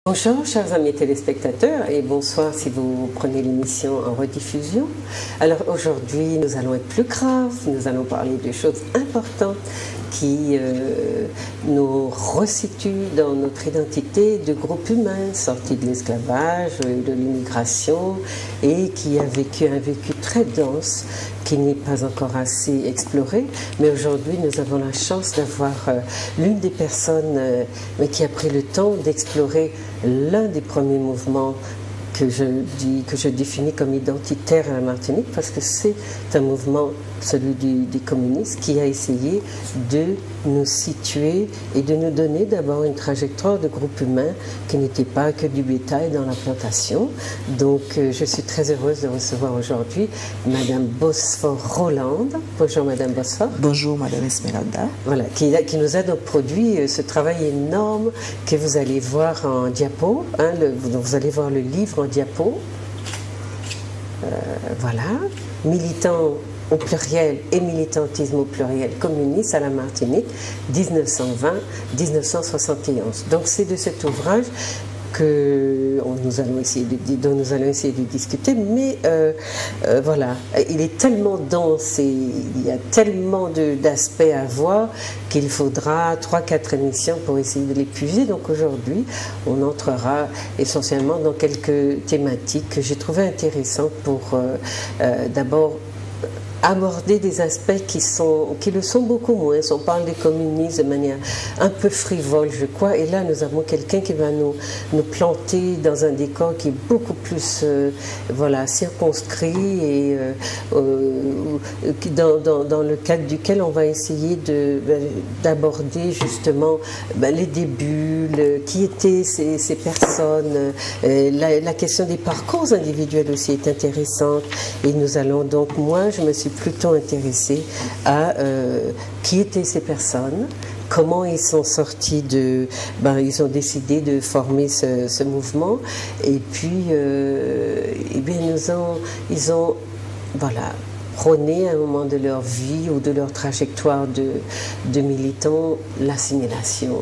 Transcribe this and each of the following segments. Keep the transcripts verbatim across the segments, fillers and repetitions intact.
Bonjour chers amis téléspectateurs et bonsoir si vous prenez l'émission en rediffusion. Alors aujourd'hui nous allons être plus graves, nous allons parler de choses importantes qui euh, nous resituent dans notre identité de groupe humain sorti de l'esclavage, de l'immigration et qui a vécu un vécu très dense qui n'est pas encore assez exploré, mais aujourd'hui nous avons la chance d'avoir euh, l'une des personnes euh, mais qui a pris le temps d'explorer l'un des premiers mouvements que je, dis, que je définis comme identitaire à la Martinique, parce que c'est un mouvement, celui du, des communistes, qui a essayé de nous situer et de nous donner d'abord une trajectoire de groupe humain qui n'était pas que du bétail dans la plantation. Donc euh, je suis très heureuse de recevoir aujourd'hui Madame Bosphore-Rolande. Bonjour Madame Bosphore. Bonjour Madame Esmeralda. Voilà, qui, qui nous a donc produit euh, ce travail énorme que vous allez voir en diapo. Hein, le, donc vous allez voir le livre en diapo. Euh, voilà, militant au pluriel et militantisme au pluriel communiste à la Martinique, mille neuf cent vingt à mille neuf cent soixante et onze. Donc c'est de cet ouvrage que on, nous allons essayer de, dont nous allons essayer de discuter, mais euh, euh, voilà, il est tellement dense et il y a tellement d'aspects à voir qu'il faudra trois quatre émissions pour essayer de l'épuiser. Donc aujourd'hui, on entrera essentiellement dans quelques thématiques que j'ai trouvées intéressantes pour euh, euh, d'abord aborder des aspects qui, sont, qui le sont beaucoup moins. On parle des communistes de manière un peu frivole, je crois, et là nous avons quelqu'un qui va nous, nous planter dans un décor qui est beaucoup plus euh, voilà, circonscrit et euh, euh, dans, dans, dans le cadre duquel on va essayer d'aborder justement ben, les débuts, le, qui étaient ces, ces personnes, euh, la, la question des parcours individuels aussi est intéressante, et nous allons donc, moi je me suis plutôt intéressé à euh, qui étaient ces personnes, comment ils sont sortis de... Ben, ils ont décidé de former ce, ce mouvement, et puis euh, eh bien, nous ont, ils ont voilà, prôné à un moment de leur vie ou de leur trajectoire de, de militants l'assimilation,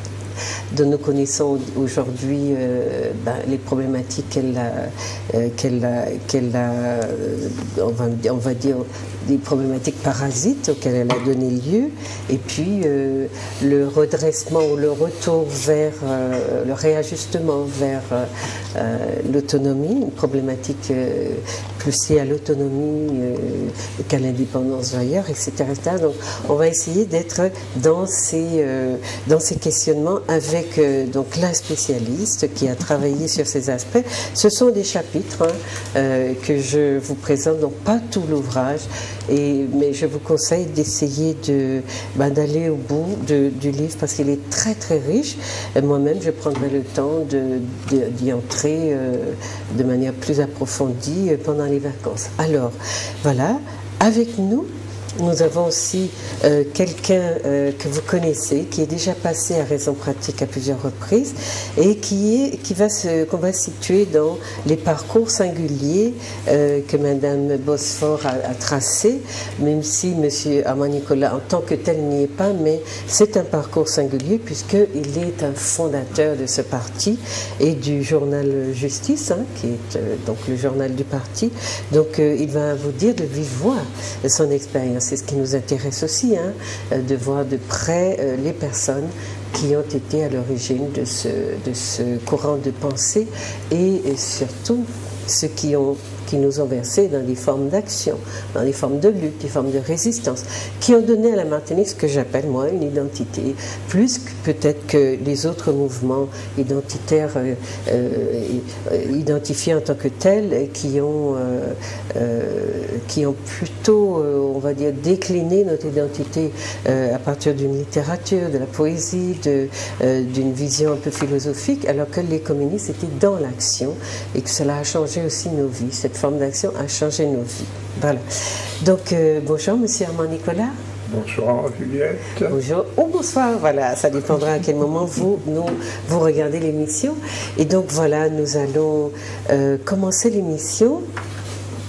dont nous connaissons aujourd'hui euh, ben, les problématiques qu'elle a, euh, qu'elle a, qu'elle a euh, on, va, on va dire, des problématiques parasites auxquelles elle a donné lieu, et puis euh, le redressement ou le retour vers euh, le réajustement vers euh, l'autonomie, une problématique euh, plus liée à l'autonomie euh, qu'à l'indépendance d'ailleurs, et cetera, et cetera. Donc on va essayer d'être dans ces, euh, dans ces questionnements avec euh, donc la spécialiste qui a travaillé sur ces aspects. Ce sont des chapitres hein, euh, que je vous présente, donc pas tout l'ouvrage, et mais je vous conseille d'essayer de ben, d'aller au bout de, du livre parce qu'il est très très riche. Moi-même, je prendrai le temps de, de, d'y entrer euh, de manière plus approfondie pendant les vacances. Alors, voilà, avec nous, nous avons aussi euh, quelqu'un euh, que vous connaissez, qui est déjà passé à Raison Pratique à plusieurs reprises et qui est, qui va se, qu'on va situer dans les parcours singuliers euh, que Madame Bosphore a, a tracés, même si Monsieur Armand Nicolas en tant que tel n'y est pas, mais c'est un parcours singulier puisqu'il est un fondateur de ce parti et du journal Justice, hein, qui est euh, donc le journal du parti. Donc euh, il va vous dire de vive voix son expérience. C'est ce qui nous intéresse aussi, hein, de voir de près euh, les personnes qui ont été à l'origine de ce, de ce courant de pensée et, et surtout ceux qui ont qui nous ont versé dans des formes d'action, dans des formes de lutte, des formes de résistance, qui ont donné à la Martinique ce que j'appelle, moi, une identité, plus peut-être que les autres mouvements identitaires euh, euh, identifiés en tant que tels, qui ont, euh, euh, qui ont plutôt, euh, on va dire, décliné notre identité euh, à partir d'une littérature, de la poésie, de, euh, d'une vision un peu philosophique, alors que les communistes étaient dans l'action et que cela a changé aussi nos vies. Cette forme d'action a changé nos vies. Voilà. Donc, euh, bonjour, Monsieur Armand Nicolas. Bonsoir, Juliette. Bonjour, ou bonsoir, voilà, ça dépendra à quel moment vous, nous, vous regardez l'émission. Et donc, voilà, nous allons euh, commencer l'émission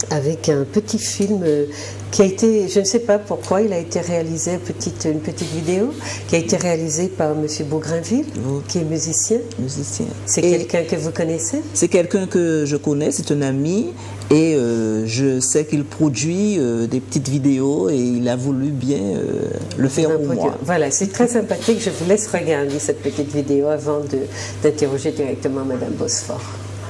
avec un petit film qui a été, je ne sais pas pourquoi, il a été réalisé, une petite, une petite vidéo, qui a été réalisée par M. Beaugrainville, oh. qui est musicien. Musicien. C'est quelqu'un que vous connaissez? C'est quelqu'un que je connais, c'est un ami, et euh, je sais qu'il produit euh, des petites vidéos, et il a voulu bien euh, le faire pour moi. Voilà, c'est très sympathique. Je vous laisse regarder cette petite vidéo avant d'interroger directement Madame Bosfort.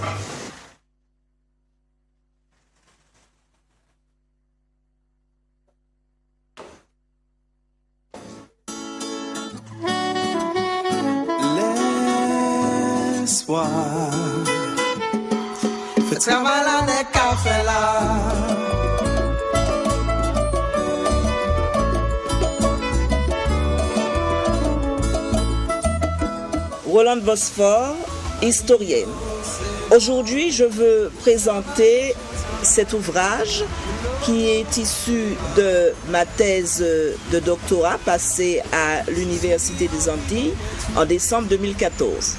Rolande Bosfort, historienne. Aujourd'hui, je veux présenter cet ouvrage qui est issu de ma thèse de doctorat passée à l'Université des Antilles en décembre deux mille quatorze.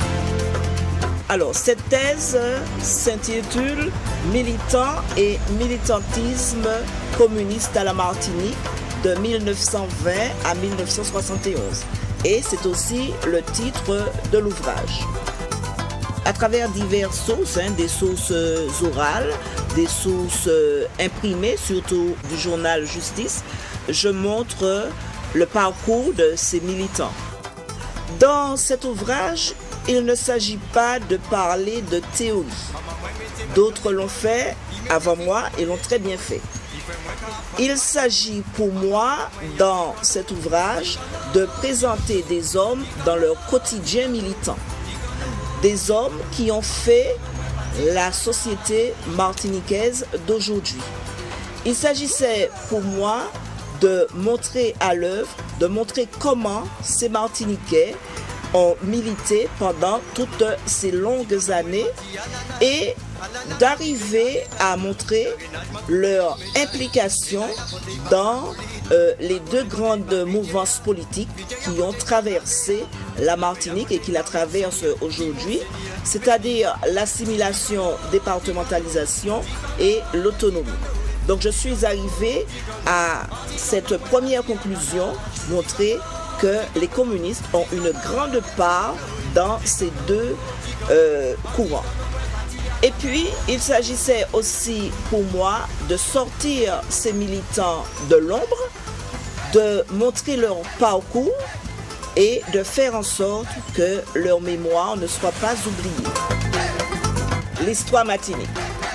Alors, cette thèse s'intitule « Militant et militantisme communiste à la Martinique de mille neuf cent vingt à mille neuf cent soixante et onze ». Et c'est aussi le titre de l'ouvrage. À travers diverses sources, hein, des sources orales, des sources imprimées, surtout du journal Justice, je montre le parcours de ces militants. Dans cet ouvrage, il ne s'agit pas de parler de théorie. D'autres l'ont fait avant moi et l'ont très bien fait. Il s'agit pour moi, dans cet ouvrage, de présenter des hommes dans leur quotidien militant. Des hommes qui ont fait la société martiniquaise d'aujourd'hui. Il s'agissait pour moi de montrer à l'œuvre, de montrer comment ces Martiniquais ont milité pendant toutes ces longues années et d'arriver à montrer leur implication dans euh, les deux grandes mouvances politiques qui ont traversé la Martinique et qui la traversent aujourd'hui, c'est-à-dire l'assimilation, départementalisation et l'autonomie. Donc je suis arrivée à cette première conclusion, montrer que les communistes ont une grande part dans ces deux euh, courants. Et puis, il s'agissait aussi pour moi de sortir ces militants de l'ombre, de montrer leur parcours et de faire en sorte que leur mémoire ne soit pas oubliée. L'histoire martinique.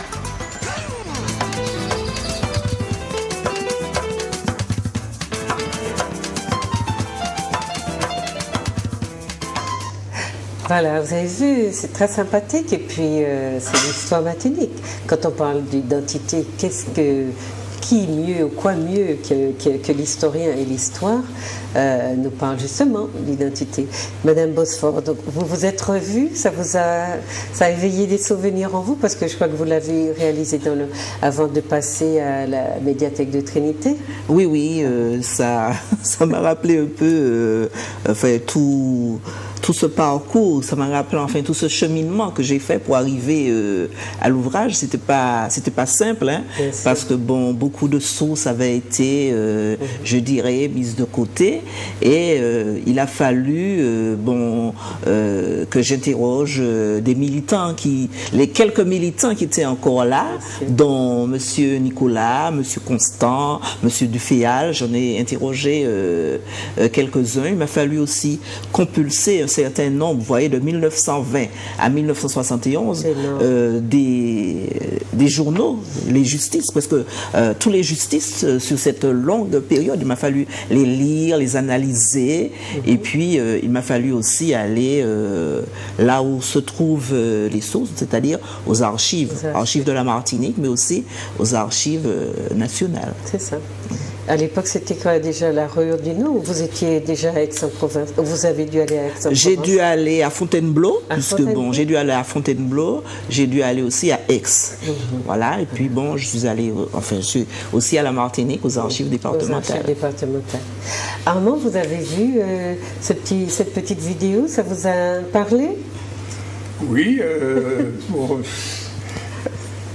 Voilà, vous avez vu, c'est très sympathique et puis euh, c'est l'histoire martinique. Quand on parle d'identité, qu'est-ce que, qui mieux ou quoi mieux que, que, que l'historien et l'histoire euh, nous parle justement d'identité. Madame Bosfort, donc vous vous êtes revue, ça vous a, ça a éveillé des souvenirs en vous parce que je crois que vous l'avez réalisé dans le, avant de passer à la médiathèque de Trinité. Oui, oui, euh, ça, ça m'a rappelé un peu, euh, enfin tout. Tout ce parcours, ça m'a rappelé enfin tout ce cheminement que j'ai fait pour arriver euh, à l'ouvrage. C'était pas, c'était pas simple, hein, parce que bon, beaucoup de sources avaient été, euh, mmh. je dirais, mises de côté, et euh, il a fallu, euh, bon, euh, que j'interroge euh, des militants qui, les quelques militants qui étaient encore là, Merci. dont Monsieur Nicolas, Monsieur Constant, Monsieur Duféal. J'en ai interrogé euh, euh, quelques-uns. Il m'a fallu aussi compulser un certain nombre, vous voyez, de mille neuf cent vingt à mille neuf cent soixante et onze, euh, des, des journaux, les justices, parce que euh, tous les justices euh, sur cette longue période, il m'a fallu les lire, les analyser, mm-hmm. et puis euh, il m'a fallu aussi aller euh, là où se trouvent euh, les sources, c'est-à-dire aux archives, archives, archives de la Martinique, mais aussi aux archives euh, nationales. C'est ça. À l'époque, c'était quoi déjà la Rue du Nord ou vous étiez déjà à Aix-en-Provence? Vous avez dû aller à Aix-en-Provence? J'ai dû aller à Fontainebleau, à puisque Fontainebleau. bon, j'ai dû aller à Fontainebleau, j'ai dû aller aussi à Aix. Mm-hmm. Voilà, et puis bon, je suis allé, enfin, je suis aussi à la Martinique, aux archives mm-hmm. départementales. Aux archives départementales. Armand, vous avez vu euh, ce petit, cette petite vidéo, ça vous a parlé? Oui, euh, pour...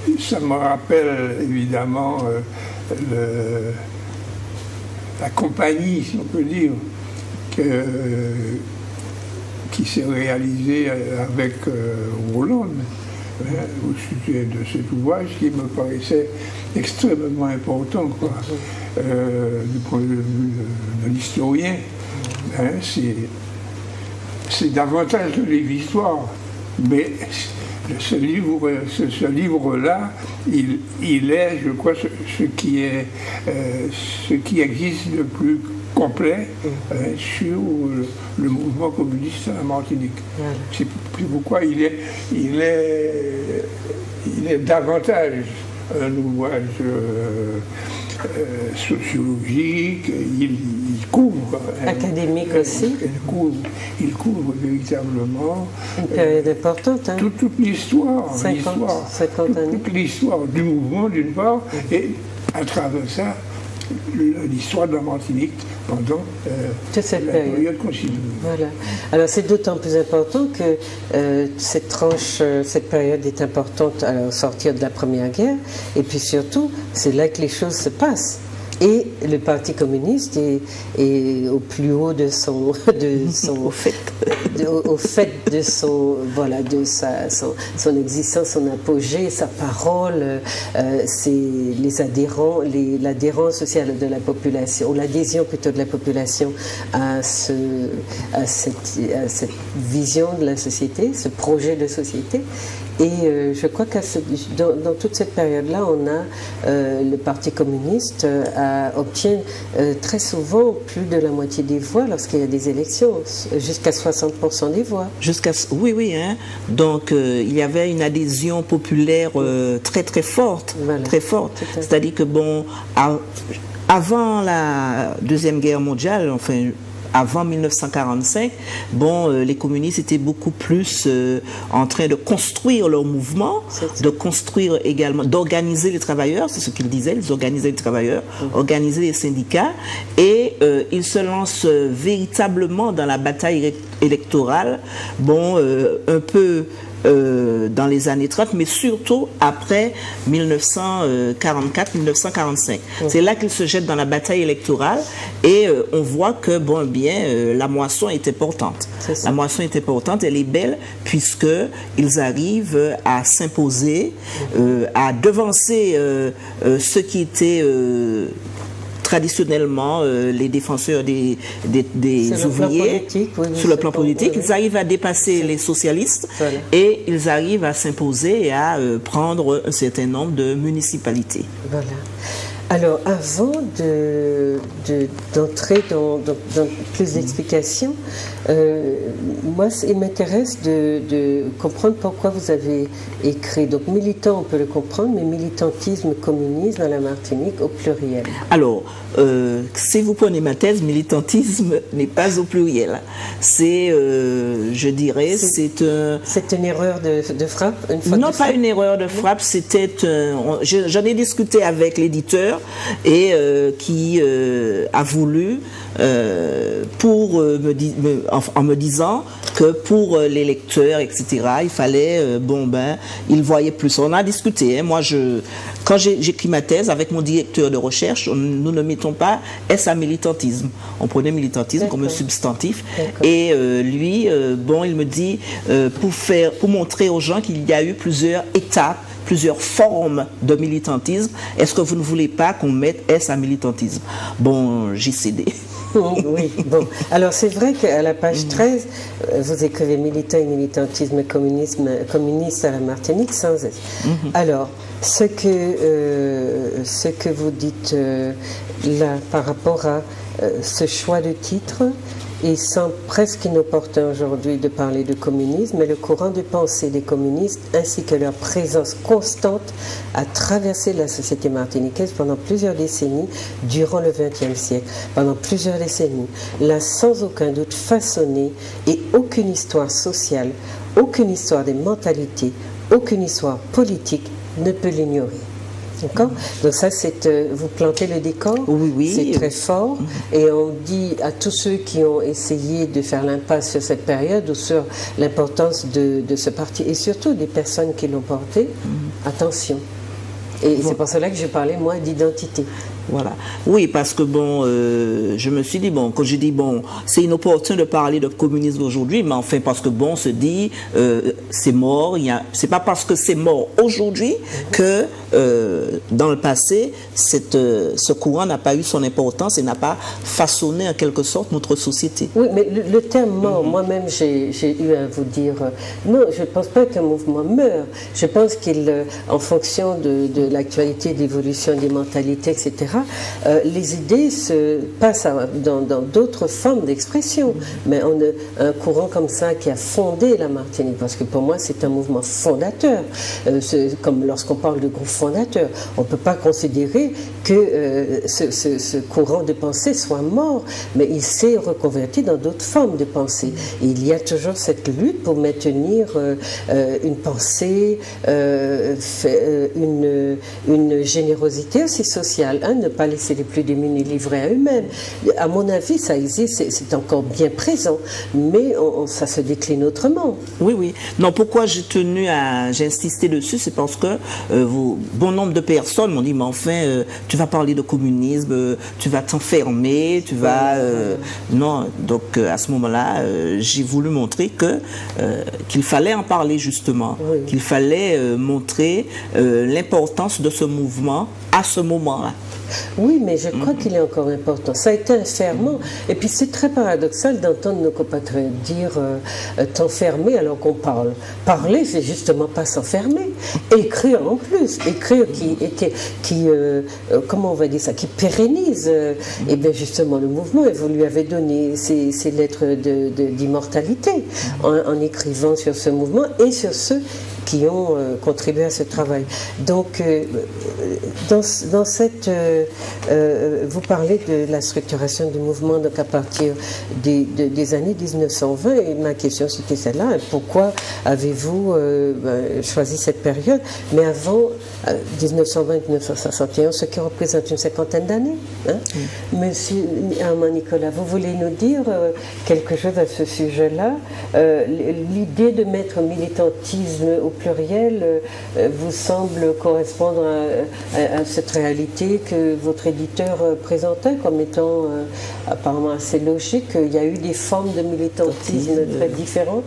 ça me rappelle évidemment euh, le, la compagnie, si on peut dire, que, euh, qui s'est réalisée avec euh, Roland, hein, au sujet de cet ouvrage qui me paraissait extrêmement important, quoi. Euh, du point de vue de, de l'historien. Hein, c'est davantage de l'histoire, mais ce livre, ce, ce livre-là, il, il est, je crois, ce, ce qui est, euh, ce qui existe de plus complet euh, sur le, le mouvement communiste à la Martinique. Voilà. C'est pourquoi il est, il est, il est davantage un ouvrage euh, euh, sociologique, il, il couvre... Académique un, aussi. Il couvre, il couvre véritablement... Une période euh, importante. Hein. Toute, toute l'histoire. cinquante années. Toute l'histoire du mouvement, d'une part, mmh. et à travers ça, l'histoire de la Martinique pendant euh, toute cette la période, période considérée. Voilà. Alors c'est d'autant plus important que euh, cette tranche, euh, cette période est importante à sortir de la Première Guerre, et puis surtout, c'est là que les choses se passent. Et le Parti communiste est, est au plus haut de son, de son au fait, de, au, au fait de son, voilà, de sa, son, son existence, son apogée, sa parole, euh, c'est les adhérents, l'adhérence sociale de la population, ou l'adhésion plutôt de la population à ce, à cette, à cette vision de la société, ce projet de société. Et euh, je crois que dans, dans toute cette période-là, on a euh, le Parti communiste euh, a, obtient euh, très souvent plus de la moitié des voix lorsqu'il y a des élections, jusqu'à soixante pour cent des voix. Jusqu'à oui, oui. Hein. Donc euh, il y avait une adhésion populaire euh, très très forte, voilà. très forte. C'est-à-dire que bon, à, avant la Deuxième Guerre mondiale, enfin. Avant mille neuf cent quarante-cinq, bon, euh, les communistes étaient beaucoup plus euh, en train de construire leur mouvement, de construire également, d'organiser les travailleurs, c'est ce qu'ils disaient, ils organisaient les travailleurs, mmh. organiser les syndicats, et euh, ils se lancent euh, véritablement dans la bataille électorale, bon, euh, un peu Euh, dans les années trente, mais surtout après mille neuf cent quarante-quatre mille neuf cent quarante-cinq. Mmh. C'est là qu'ils se jettent dans la bataille électorale et euh, on voit que, bon, bien, euh, la moisson est importante. Est la moisson est importante, elle est belle, puisqu'ils arrivent à s'imposer, euh, à devancer euh, euh, ceux qui étaient... Euh, traditionnellement euh, les défenseurs des, des, des ouvriers oui, oui, sur le plan politique, oui, oui. Ils arrivent à dépasser les socialistes voilà. et ils arrivent à s'imposer et à euh, prendre un certain nombre de municipalités. Voilà. Alors, avant d'entrer de, de, dans, dans, dans plus d'explications, euh, moi, il m'intéresse de, de comprendre pourquoi vous avez écrit. Donc, militant, on peut le comprendre, mais militantisme, communisme à la Martinique au pluriel. Alors, euh, si vous prenez ma thèse, militantisme n'est pas au pluriel. C'est, euh, je dirais, c'est un... C'est une erreur de, de frappe une fois Non, de pas frappe. Une erreur de frappe, c'était... J'en ai discuté avec l'éditeur, et euh, qui euh, a voulu, euh, pour, euh, me di me, en, en me disant que pour euh, les lecteurs, et cetera, il fallait, euh, bon ben, il voyait plus. On a discuté, hein, moi, je, quand j'ai écrit ma thèse avec mon directeur de recherche, on, nous ne mettons pas S à militantisme. On prenait militantisme comme un substantif. Et euh, lui, euh, bon, il me dit, euh, pour, faire, pour montrer aux gens qu'il y a eu plusieurs étapes, plusieurs formes de militantisme. Est-ce que vous ne voulez pas qu'on mette S à militantisme? Bon, j'ai cédé. Oui, bon. Alors c'est vrai qu'à la page treize, vous écrivez militant et militantisme communisme, communiste à la Martinique sans S. Mm-hmm. Alors, ce que, euh, ce que vous dites euh, là par rapport à euh, ce choix de titre, il semble presque inopportun aujourd'hui de parler de communisme, mais le courant de pensée des communistes ainsi que leur présence constante a traversé la société martiniquaise pendant plusieurs décennies durant le vingtième siècle. Pendant plusieurs décennies, l'a sans aucun doute façonné et aucune histoire sociale, aucune histoire des mentalités, aucune histoire politique ne peut l'ignorer. D'accord. Donc ça, c'est euh, vous plantez le décor. Oui, oui. C'est très fort. Mm-hmm. Et on dit à tous ceux qui ont essayé de faire l'impasse sur cette période ou sur l'importance de, de ce parti, et surtout des personnes qui l'ont porté, mm-hmm. attention. Et bon. C'est pour cela que je parlais, moi, d'identité. Voilà. Oui, parce que bon, euh, je me suis dit, bon, quand j'ai dit, bon, c'est inopportun de parler de communisme aujourd'hui, mais enfin, parce que bon, on se dit, euh, c'est mort, il y a, c'est pas parce que c'est mort aujourd'hui que, euh, dans le passé, cette, euh, ce courant n'a pas eu son importance et n'a pas façonné en quelque sorte notre société. Oui, mais le, le terme mort, mm-hmm. moi-même, j'ai eu à vous dire, euh, non, je ne pense pas qu'un mouvement meurt. Je pense qu'il, euh, en fonction de, de l'actualité, de l'évolution des mentalités, et cetera, Euh, les idées se passent à, dans d'autres formes d'expression. Mais on a un courant comme ça qui a fondé la Martinique, parce que pour moi c'est un mouvement fondateur. Euh, comme lorsqu'on parle de groupe fondateur, on ne peut pas considérer que euh, ce, ce, ce courant de pensée soit mort, mais il s'est reconverti dans d'autres formes de pensée. Et il y a toujours cette lutte pour maintenir euh, euh, une pensée, euh, fait, euh, une, une générosité aussi sociale, hein, ne pas laisser les plus démunis livrés à eux-mêmes. À mon avis, ça existe, c'est encore bien présent, mais on, on, ça se décline autrement. Oui, oui. Non, pourquoi j'ai tenu à, j'ai insisté dessus, c'est parce que euh, vous, bon nombre de personnes m'ont dit, mais enfin, euh, tu vas parler de communisme, euh, tu vas t'enfermer, tu vas... Euh, non, donc euh, à ce moment-là, euh, j'ai voulu montrer que euh, qu'il fallait en parler justement, oui. qu'il fallait euh, montrer euh, l'importance de ce mouvement à ce moment-là. Oui, mais je crois mmh. qu'il est encore important. Ça a été un ferment. Et puis c'est très paradoxal d'entendre nos compatriotes dire euh, t'enfermer alors qu'on parle. Parler, c'est justement pas s'enfermer. Écrire en plus. Écrire qui, qui, qui euh, comment on va dire ça, qui pérennise. Euh, et bien justement le mouvement, et vous lui avez donné ces, ces lettres d'immortalité en, en écrivant sur ce mouvement et sur ceux qui ont euh, contribué à ce travail. Donc, euh, dans, dans cette... Euh, euh, vous parlez de la structuration du mouvement donc à partir des, de, des années mille neuf cent vingt, et ma question c'était celle-là, pourquoi avez-vous euh, ben, choisi cette période? Mais avant euh, mille neuf cent vingt mille neuf cent soixante et onze, ce qui représente une cinquantaine d'années. Hein? Mm. Monsieur Armand Nicolas, vous voulez nous dire euh, quelque chose à ce sujet-là? euh, L'idée de mettre militantisme au pluriel euh, vous semble correspondre à, à, à cette réalité que votre éditeur euh, présentait comme étant euh, apparemment assez logique. Il y a eu des formes de militantisme très différentes.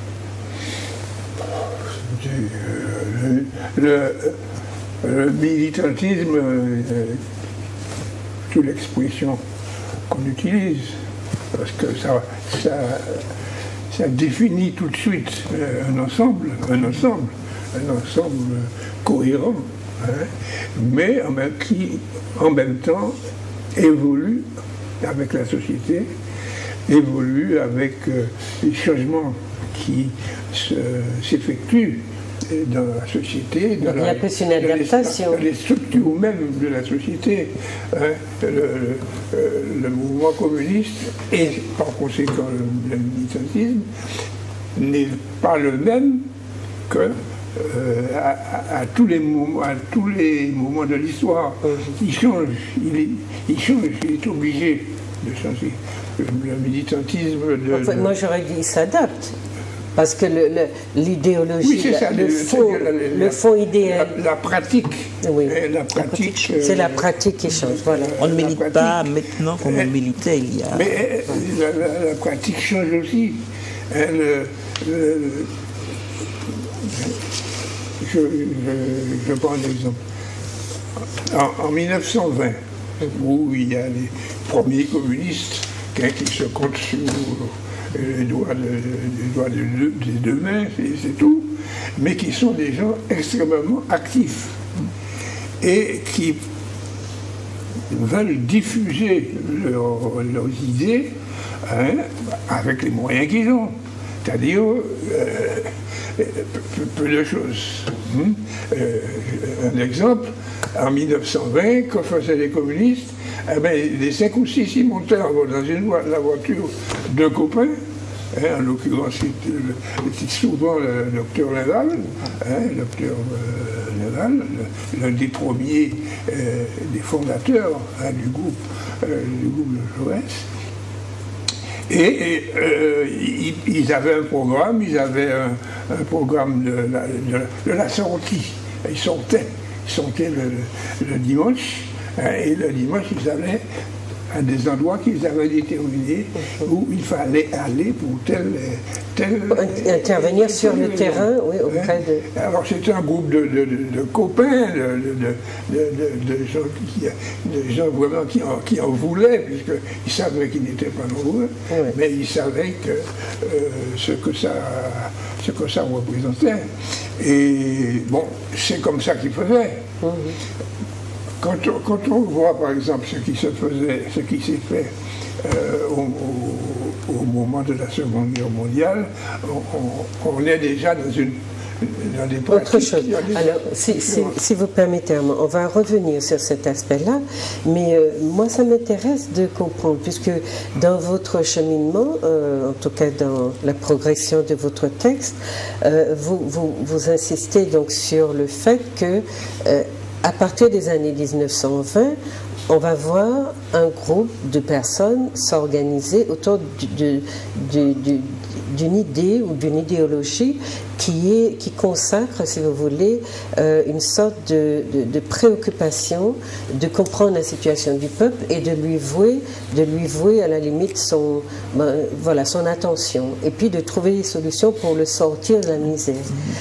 Le, le, le militantisme, euh, c'est l'expression qu'on utilise, parce que ça, ça ça définit tout de suite un ensemble, un ensemble, un ensemble cohérent, hein, mais en même, qui, en même temps, évolue avec la société, évolue avec euh, les changements qui s'effectuent dans la société, dans, la, plus une adaptation. Dans, les, dans les structures même de la société. Hein, le, le, le mouvement communiste et par conséquent le, le militantisme n'est pas le même que euh, à, à, à tous les moments, à tous les moments de l'histoire. Il change, il, est, il change, il est obligé de changer. Le, le militantisme. De, enfin, de... Moi j'aurais dit il s'adapte. Parce que l'idéologie, oui, le, le, fond, le fond idéal... La, la pratique. Oui. La pratique. Euh, C'est la pratique qui change, voilà. On ne milite pas maintenant comme on militait il y a... Mais la, la, la pratique change aussi. Le, le, je, je, je prends un exemple. En, en mille neuf cent vingt, où il y a les premiers communistes qui se comptent sur... les doigts, de, les doigts de, de, des deux mains, c'est tout, mais qui sont des gens extrêmement actifs et qui veulent diffuser leur, leurs idées, hein, avec les moyens qu'ils ont, c'est-à-dire euh, peu, peu de choses. Hum. Euh, un exemple, en mille neuf cent vingt, quand faisaient les communistes, eh bien, les cinq ou six y montaient dans une vo la voiture d'un copain, hein, en l'occurrence c'était souvent le docteur Laval, hein, le docteur euh, général, l'un des premiers, euh, des fondateurs hein, du groupe, euh, du groupe de Jaurès. Et, et euh, ils, ils avaient un programme, ils avaient un, un programme de la, de, de la sortie. Ils sortaient, ils sortaient le, le dimanche, hein, et le dimanche, ils allaient à des endroits qu'ils avaient déterminés où il fallait aller pour tel... tel intervenir tel, sur le terrain, oui, auprès de... Alors c'était un groupe de, de, de, de copains, de, de, de, de, de, gens qui, de gens vraiment qui en, qui en voulaient, puisqu'ils savaient qu'ils n'étaient pas nombreux, oui. mais ils savaient que, euh, ce, que ça, ce que ça représentait. Et bon, c'est comme ça qu'ils faisaient. Mm-hmm. Quand on, quand on voit par exemple ce qui se faisait, ce qui s'est fait euh, au, au, au moment de la Seconde Guerre mondiale, on, on, on est déjà dans une dans des autre chose. Alors, si, si, si vous permettez, on va revenir sur cet aspect-là, mais euh, moi ça m'intéresse de comprendre, puisque dans votre cheminement, euh, en tout cas dans la progression de votre texte, euh, vous, vous, vous insistez donc sur le fait que euh, à partir des années mille neuf cent vingt, on va voir un groupe de personnes s'organiser autour d'une idée ou d'une idéologie qui, est, qui consacre, si vous voulez, euh, une sorte de, de, de préoccupation de comprendre la situation du peuple et de lui vouer, de lui vouer à la limite son, ben, voilà, son attention, et puis de trouver des solutions pour le sortir de la misère.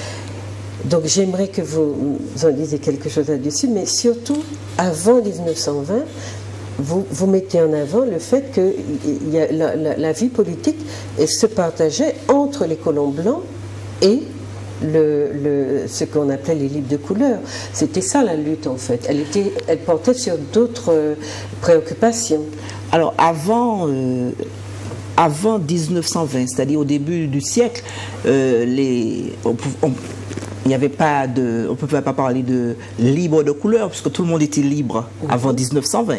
Donc j'aimerais que vous en disiez quelque chose là-dessus, mais surtout, avant mille neuf cent vingt, vous, vous mettez en avant le fait que y a la, la, la vie politique se partageait entre les colons blancs et le, le, ce qu'on appelait les libres de couleur. C'était ça la lutte en fait. Elle, était, elle portait sur d'autres euh, préoccupations. Alors avant... Euh... Avant mille neuf cent vingt, c'est-à-dire au début du siècle, euh, les, on, on, il n'y avait pas de, on ne pouvait pas parler de libre de couleur, puisque tout le monde était libre avant mille neuf cent vingt.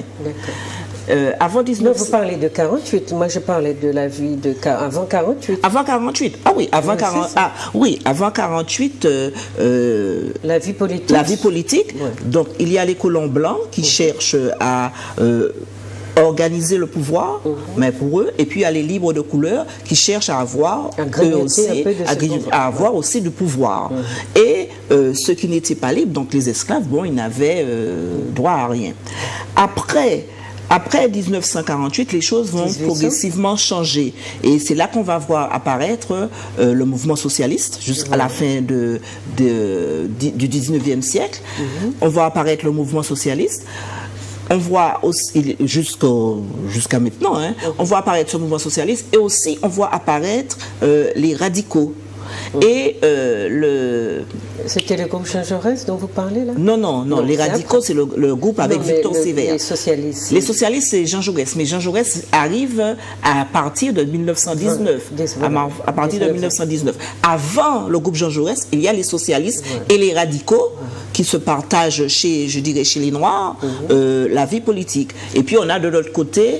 Euh, avant mille neuf cents... Vous parlez de quarante-huit, moi je parlais de la vie de avant quarante-huit. Avant quarante-huit, ah oui, avant, oui, quarante, ah, oui, avant quarante-huit, euh, euh, la vie politique. La vie politique. Ouais. Donc il y a les colons blancs qui mmh. cherchent à... Euh, organiser le pouvoir, mmh. mais pour eux, et puis il y a les libres de couleur qui cherchent à avoir eux aussi, à, à avoir ouais. aussi du pouvoir. Mmh. Et euh, ceux qui n'étaient pas libres, donc les esclaves, bon, ils n'avaient euh, droit à rien. Après, après mille neuf cent quarante-huit, les choses vont progressivement changer. Et c'est là qu'on va voir apparaître euh, le mouvement socialiste, jusqu'à mmh. la fin de, de, de, du dix-neuvième siècle. Mmh. On voit apparaître le mouvement socialiste. On voit aussi, jusqu'à maintenant, hein, okay. on voit apparaître ce mouvement socialiste et aussi on voit apparaître euh, les radicaux. Okay. Et euh, le... C'était le groupe Jean Jaurès dont vous parlez là? Non, non, non, non les radicaux c'est le, le groupe avec non, Victor Sévère. Les socialistes. Les socialistes c'est Jean Jaurès, mais Jean Jaurès arrive à partir de mille neuf cent dix-neuf. À, à partir de mille neuf cent dix-neuf. Avant le groupe Jean Jaurès, il y a les socialistes ouais. et les radicaux ouais. qui se partagent chez, je dirais, chez les Noirs, mmh. euh, la vie politique. Et puis on a de l'autre côté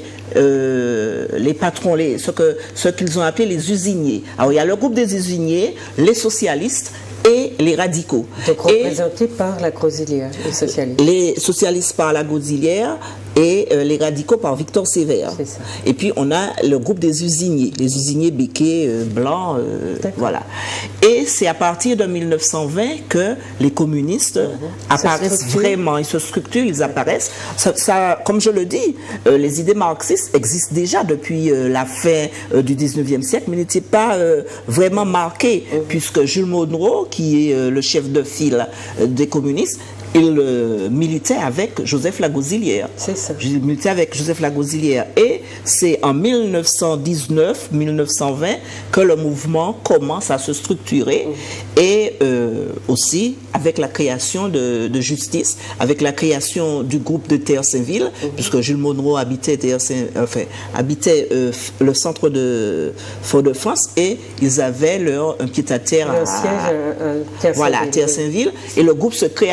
euh, les patrons, les, ce que, ce qu'ils ont appelé les usiniers. Alors il y a le groupe des usiniers, les socialistes et les radicaux. Donc représentés par la Grosilière, les socialistes. Les socialistes par la Grosilière et euh, les radicaux par Victor Sévère. Et puis on a le groupe des usiniers, les usiniers béquets euh, blancs, euh, voilà. Et c'est à partir de mille neuf cent vingt que les communistes mmh. apparaissent vraiment, ils se structurent, ils apparaissent. Ça, ça, comme je le dis, euh, les idées marxistes existent déjà depuis euh, la fin euh, du dix-neuvième siècle, mais n'étaient pas euh, vraiment marquées, mmh. puisque Jules Monroe, qui est euh, le chef de file euh, des communistes, il euh, militait avec Joseph Lagosilière. C'est ça. Il militait avec Joseph Lagosilière. Et c'est en mille neuf cent dix-neuf mille neuf cent vingt que le mouvement commence à se structurer. Mmh. Et euh, aussi avec la création de, de justice, avec la création du groupe de Terre-Saint-Ville, mmh. puisque Jules Monroe habitait, enfin, habitait euh, le centre de Fort-de-France et ils avaient leur un pied-à-terre à, siège, euh, voilà, à Terre-Saint-Ville. Et le groupe se crée à Terre-Saint-Ville.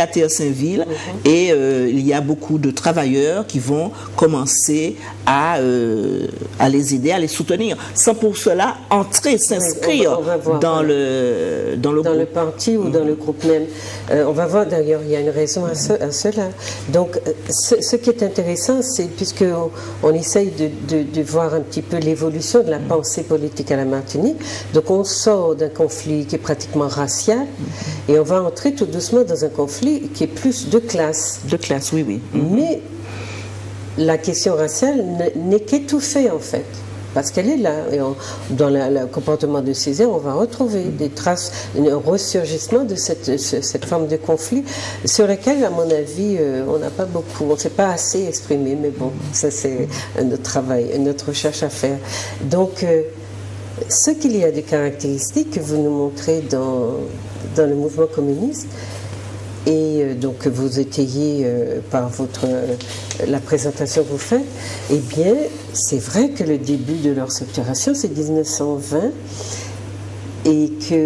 Saint-Ville, mm-hmm. et euh, il y a beaucoup de travailleurs qui vont commencer à, euh, à les aider, à les soutenir, sans pour cela entrer, s'inscrire oui, dans, le, dans le dans groupe. le parti ou mm-hmm. dans le groupe même. Euh, on va voir d'ailleurs, il y a une raison à, ce, à cela. Donc, ce, ce qui est intéressant, c'est puisqu'on on essaye de, de, de voir un petit peu l'évolution de la pensée politique à la Martinique, donc on sort d'un conflit qui est pratiquement racial, et on va entrer tout doucement dans un conflit qui est plus de classe. De classe, oui, oui. Mm-hmm. Mais la question raciale n'est qu'étouffée en fait, parce qu'elle est là. Et on, dans la, le comportement de Césaire, on va retrouver des traces, un ressurgissement de cette, cette forme de conflit sur laquelle, à mon avis, euh, on n'a pas beaucoup, on ne s'est pas assez exprimé, mais bon, ça c'est un autre travail, une autre recherche à faire. Donc, euh, ce qu'il y a de caractéristiques que vous nous montrez dans, dans le mouvement communiste, et euh, donc que vous étayez euh, par votre, euh, la présentation que vous faites, eh bien, c'est vrai que le début de leur structuration, c'est mille neuf cent vingt, et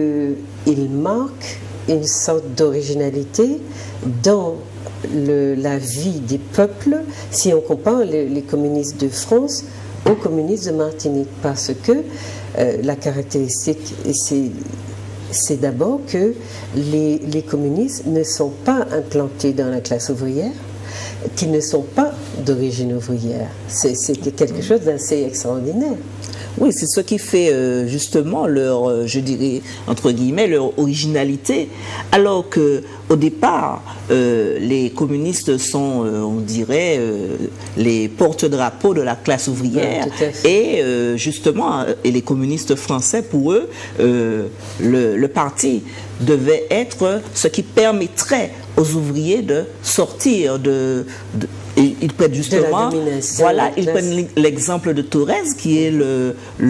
qu'il marque une sorte d'originalité dans le, la vie des peuples, si on compare les, les communistes de France aux communistes de Martinique, parce que euh, la caractéristique, c'est c'est d'abord que les, les communistes ne sont pas implantés dans la classe ouvrière, qui ne sont pas d'origine ouvrière. C'est quelque chose d'assez extraordinaire. Oui, c'est ce qui fait euh, justement leur, euh, je dirais, entre guillemets, leur originalité. Alors que au départ, euh, les communistes sont, euh, on dirait, euh, les porte-drapeaux de la classe ouvrière. Ouais, et euh, justement, et les communistes français, pour eux, euh, le, le parti devait être ce qui permettrait aux ouvriers de sortir de... de et ils prennent justement, voilà, ils prennent l'exemple de Thorez, qui est le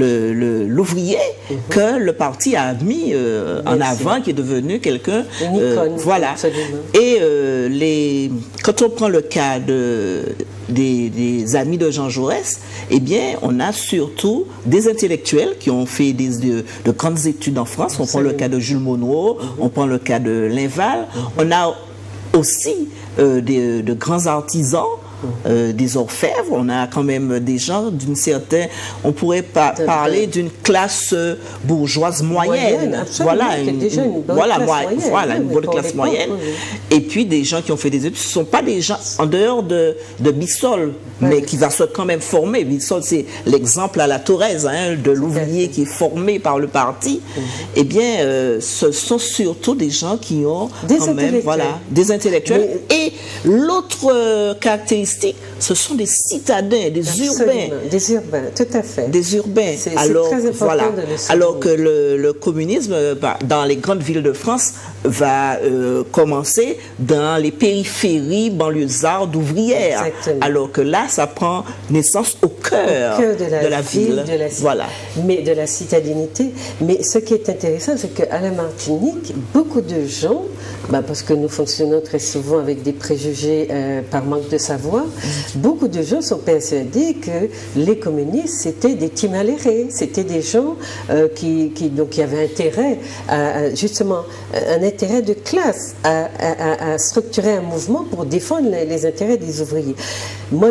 l'ouvrier le, le, mm-hmm. que le parti a mis euh, en avant, qui est devenu quelqu'un, euh, voilà. Absolument. Et euh, les, quand on prend le cas de, des, des amis de Jean Jaurès, eh bien, on a surtout des intellectuels qui ont fait des, de, de grandes études en France. On Absolument. Prend le cas de Jules Monod, mm-hmm. on prend le cas de Linval, mm-hmm. on a aussi euh, des, de grands artisans, euh, des orfèvres. On a quand même des gens d'une certaine, on pourrait pas parler d'une classe bourgeoise moyenne, moyenne voilà, une, déjà une bonne voilà, classe moi, moyenne, voilà oui, une bonne classe moyenne. Oui. Et puis des gens qui ont fait des études, ce ne sont pas des gens en dehors de, de Bissol, oui. mais qui va se quand même former. Bissol, c'est l'exemple à la Thorez, hein, de l'ouvrier qui est formé par le parti. Oui. Eh bien, euh, ce sont surtout des gens qui ont des quand même, voilà, des intellectuels. Mais... Et l'autre euh, caractéristique, ce sont des citadins, des Absolument. urbains. Des urbains, tout à fait. Des urbains. C'est alors, très important voilà. de le Alors que le, le communisme, bah, dans les grandes villes de France, va euh, commencer dans les périphéries banlieusardes ouvrières. Exactement. Alors que là, ça prend naissance au cœur, au cœur de la, de la ville, ville de la, voilà. mais de la citadinité. Mais ce qui est intéressant, c'est qu'à la Martinique, beaucoup de gens, bah, parce que nous fonctionnons très souvent avec des préjugés euh, par manque de savoir, mmh. beaucoup de gens sont persuadés que les communistes, c'était des timalérés, c'était des gens euh, qui, qui, donc, qui avaient intérêt, à, à, justement, un intérêt de classe, à, à, à structurer un mouvement pour défendre les, les intérêts des ouvriers. Moi,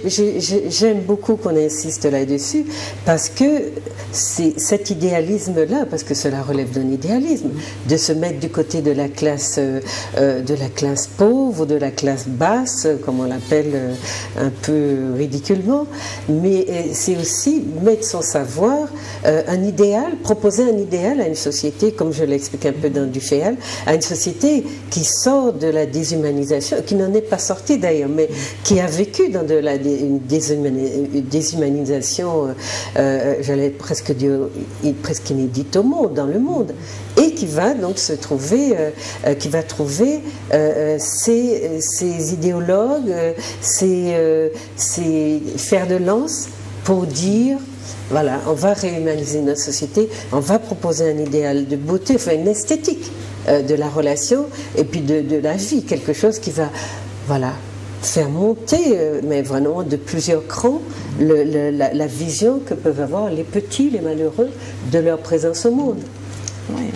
j'aime beaucoup qu'on insiste là-dessus, parce que c'est cet idéalisme-là, parce que cela relève d'un idéalisme, de se mettre du côté de la classe, euh, de la classe pauvre, de la classe basse, comme on l'appelle euh, un peu ridiculement, mais c'est aussi mettre son savoir, euh, un idéal, proposer un idéal à une société, comme je l'explique un peu dans Duféal, à une société qui sort de la déshumanisation, qui n'en est pas sortie d'ailleurs, mais qui a vécu dans de la déshumanisation, euh, euh, j'allais presque dire, presque inédite au monde, dans le monde, et qui va donc se trouver, euh, euh, qui va trouver euh, ces, ces idéologues, euh, ces, euh, ces fers de lance pour dire, voilà, on va réhumaniser notre société, on va proposer un idéal de beauté, enfin une esthétique euh, de la relation et puis de, de la vie, quelque chose qui va, voilà, faire monter, euh, mais vraiment de plusieurs crans, le, le, la, la vision que peuvent avoir les petits, les malheureux, de leur présence au monde. Oui.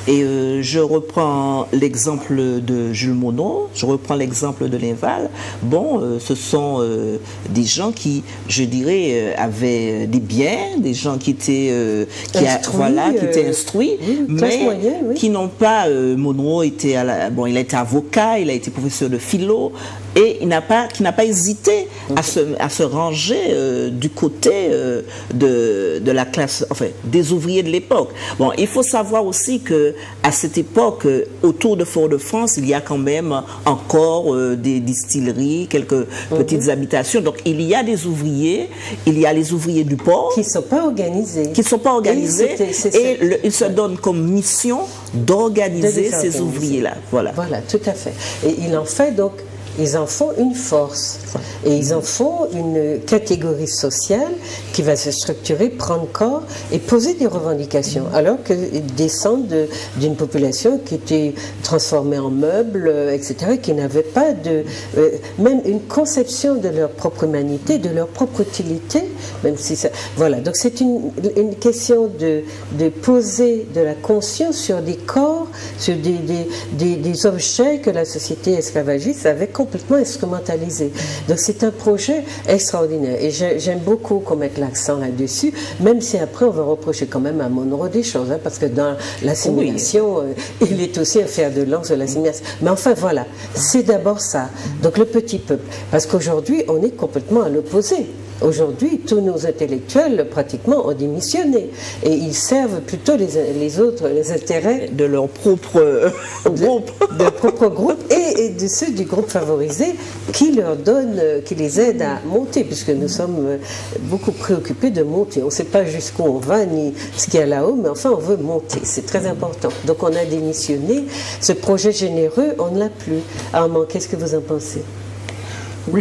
Et euh, je reprends l'exemple de Jules Monod, je reprends l'exemple de Linval. Bon, euh, ce sont euh, des gens qui, je dirais, euh, avaient des biens, des gens qui étaient, euh, qui, a, voilà, qui étaient instruits, oui, mais moyenne, oui. qui n'ont pas... Euh, Monod était, à la, bon, il a été avocat, il a été professeur de philo, et il n'a pas, qui n'a pas hésité mm-hmm. à, se, à se ranger euh, du côté euh, de, de la classe, enfin, des ouvriers de l'époque. Bon, il faut savoir aussi que à cette époque, euh, autour de Fort-de-France, il y a quand même encore euh, des distilleries, quelques mm-hmm. petites habitations. Donc, il y a des ouvriers, il y a les ouvriers du port qui ne sont pas organisés. Qui ne sont pas organisés, et, c'est, c'est, et le, ils se donnent comme mission d'organiser ces ouvriers-là. Voilà. Voilà, tout à fait. Et il en fait donc... Ils en font une force et ils en font une catégorie sociale qui va se structurer, prendre corps et poser des revendications, alors qu'ils descendent d'une population qui était transformée en meubles, et cetera, qui n'avait pas de, euh, même une conception de leur propre humanité, de leur propre utilité, même si ça... Voilà, donc c'est une, une question de, de poser de la conscience sur des corps, sur des, des, des, des objets que la société esclavagiste avait complètement instrumentalisé. Donc c'est un projet extraordinaire et j'aime beaucoup qu'on mette l'accent là-dessus, même si après on va reprocher quand même à Monod des choses, hein, parce que dans l'assimilation, oui. euh, il est aussi un fer de lance de l'assimilation. Mais enfin voilà, c'est d'abord ça. Donc le petit peuple, parce qu'aujourd'hui on est complètement à l'opposé. Aujourd'hui, tous nos intellectuels, pratiquement, ont démissionné. Et ils servent plutôt les, les autres, les intérêts de leur propre groupe. De, de leur propre groupe et, et de ceux du groupe favorisé qui leur donnent, qui les aident à monter, puisque nous sommes beaucoup préoccupés de monter. On ne sait pas jusqu'où on va, ni ce qu'il y a là-haut, mais enfin, on veut monter. C'est très important. Donc, on a démissionné. Ce projet généreux, on ne l'a plus. Armand, qu'est-ce que vous en pensez ? Oui,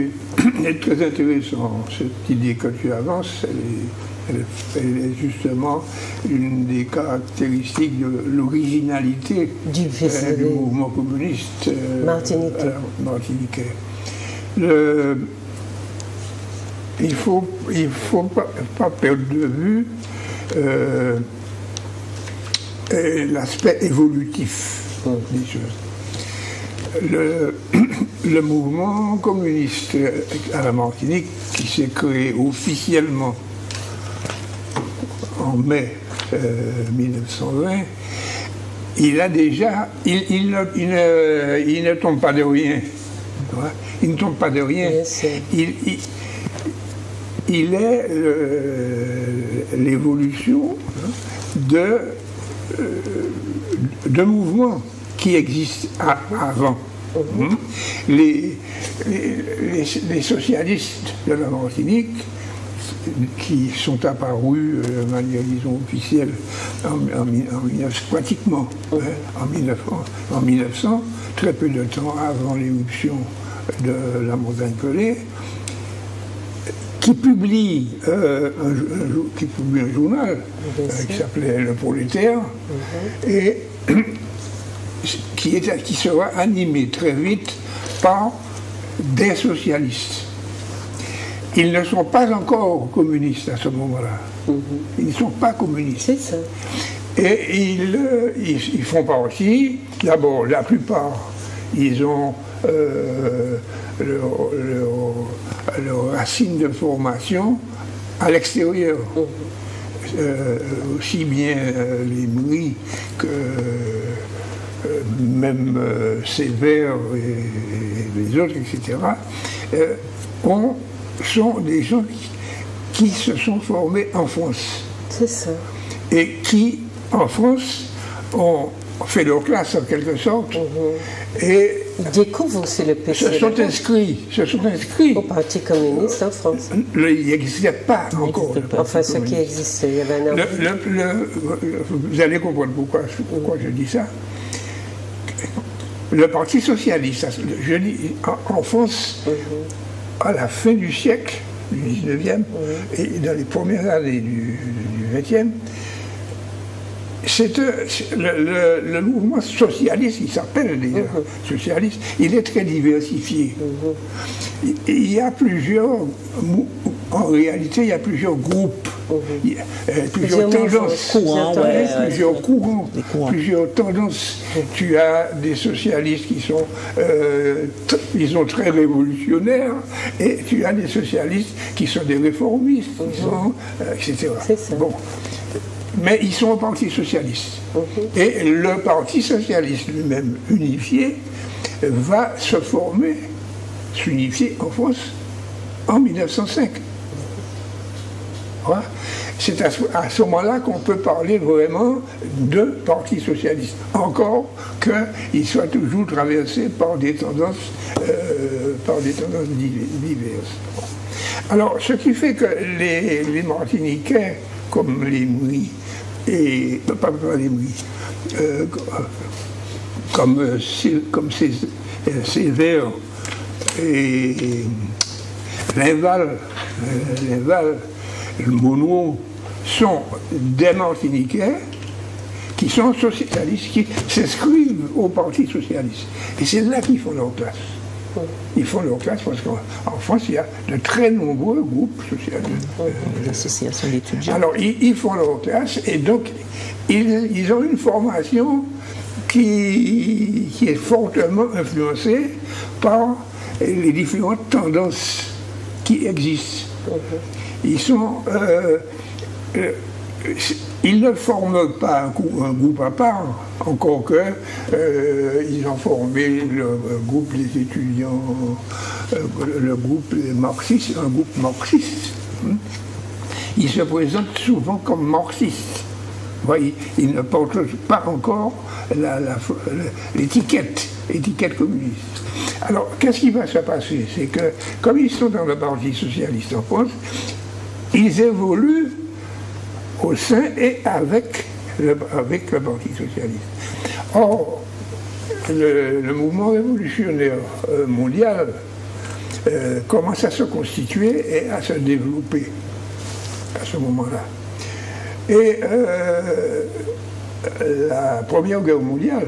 c'est très intéressant, cette idée que tu avances, elle est, elle est justement une des caractéristiques de l'originalité du, euh, du mouvement communiste euh, martiniquais. martiniquais. Le, il ne faut, il faut pas, pas perdre de vue euh, l'aspect évolutif mmh. des choses. Le, le mouvement communiste à la Martinique, qui s'est créé officiellement en mai euh, mille neuf cent vingt, il a déjà, il, il, ne, il, ne, il ne tombe pas de rien. Il ne tombe pas de rien. Il, il, il est l'évolution de, de mouvements qui existent avant. Mmh. Les, les, les socialistes de la Martinique, qui sont apparus de manière, disons, officielle en, en, en mille neuf cents, pratiquement hein, en, mille neuf cents, en mille neuf cents, très peu de temps avant l'éruption de la montagne Pelée, qui publie, euh, un, un, qui publie un journal euh, qui s'appelait Le Prolétaire, mmh. et Qui, est, qui sera animé très vite par des socialistes. Ils ne sont pas encore communistes à ce moment-là. Mm-hmm. Ils ne sont pas communistes. C'est ça. Et ils, ils, ils font partie, d'abord, la plupart, ils ont euh, leur, leur, leur racine de formation à l'extérieur. Mm-hmm. euh, aussi bien euh, les Mouris que Euh, même euh, Sévère et, et les autres, et cetera, euh, on, sont des gens qui, qui se sont formés en France. C'est ça. Et qui, en France, ont fait leur classe en quelque sorte. Mm-hmm. Et ils découvrent aussi le P C. Se sont inscrits, se sont inscrits au Parti communiste en France. Le, il n'existait pas il encore. Pas. Enfin, ce qui existait, il y avait un le, le, le, vous allez comprendre pourquoi, pourquoi mm-hmm. je dis ça. Le Parti socialiste, je dis, en, en France, mm-hmm. à la fin du siècle, du dix-neuvième, mm-hmm. et dans les premières années du, du vingtième, c'est, le, le, le mouvement socialiste, il s'appelle déjà mm-hmm. socialiste, il est très diversifié. Mm-hmm. Il y a plusieurs en réalité, il y a plusieurs groupes, Mmh. il y a, euh, plusieurs, plusieurs tendances, courants, ouais, plusieurs, ouais, courants, courants. plusieurs tendances. Mmh. Tu as des socialistes qui sont, euh, disons, très révolutionnaires, et tu as des socialistes qui sont des réformistes, mmh. qui sont, euh, et cetera. Bon. Mais ils sont au Parti socialiste. Mmh. Et le Parti socialiste lui-même unifié va se former, s'unifier en France en mille neuf cent cinq. Voilà. C'est à ce, à ce moment-là qu'on peut parler vraiment de Parti socialiste, encore qu'il soit toujours traversé par des tendances, euh, par des tendances diverses. Alors, ce qui fait que les, les Martiniquais, comme les Mouris, et pas, pas les Mouris, euh, comme, comme ces, Sévère et Linval, Linval, le Monod, sont des Martiniquais qui sont socialistes, qui s'inscrivent au Parti socialiste. Et c'est là qu'ils font leur place. Ils font leur place parce qu'en France, il y a de très nombreux groupes socialistes. L'association d'étudiants. Alors, ils, ils font leur place et donc, ils, ils ont une formation qui, qui est fortement influencée par les différentes tendances qui existent. Ils sont... Euh, euh, ils ne forment pas un, coup, un groupe à part, encore que euh, ils ont formé le groupe des étudiants, euh, le groupe marxiste, un groupe marxiste. Ils se présentent souvent comme marxistes. Voyez, ils ne portent pas encore l'étiquette, l'étiquette communiste. Alors, qu'est-ce qui va se passer? C'est que, comme ils sont dans le Parti socialiste en France, ils évoluent au sein et avec le, avec le Parti socialiste. Or, le, le mouvement révolutionnaire euh, mondial euh, commence à se constituer et à se développer à ce moment-là. Et euh, la Première Guerre mondiale,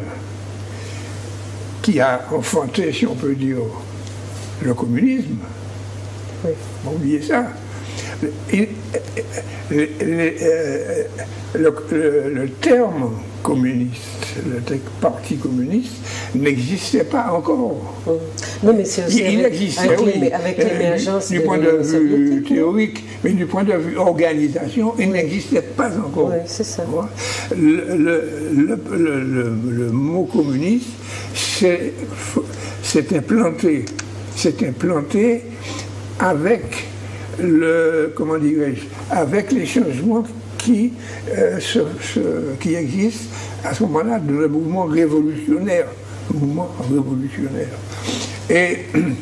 qui a enfanté, si on peut dire, le communisme, oui. Oubliez ça. Et, le, le, le, le, le terme communiste, le parti communiste, n'existait pas encore. Non, mais c'est aussi il, avec, il existait, avec, oui, avec l'émergence du, du de point de vue théorique, mais du point de vue organisation, il oui. n'existait pas encore. Oui, c'est ça. Le, le, le, le, le mot communiste s'est implanté, s'est implanté avec le, comment dirais-je, avec les changements qui, euh, se, se, qui existent à ce moment-là dans le mouvement révolutionnaire. Mouvement révolutionnaire. Et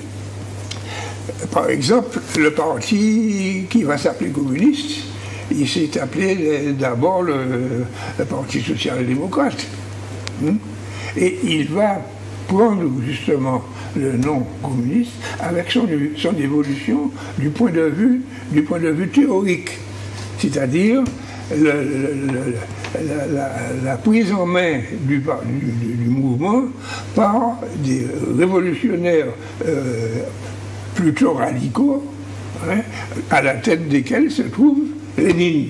par exemple, le parti qui va s'appeler communiste, il s'est appelé d'abord le, le Parti social-démocrate. Et il va prendre justement le nom communiste avec son, son évolution du point de vue, du point de vue théorique, c'est-à-dire le, le, le, la, la, la prise en main du, du, du mouvement par des révolutionnaires euh, plutôt radicaux, hein, à la tête desquels se trouve Lénine.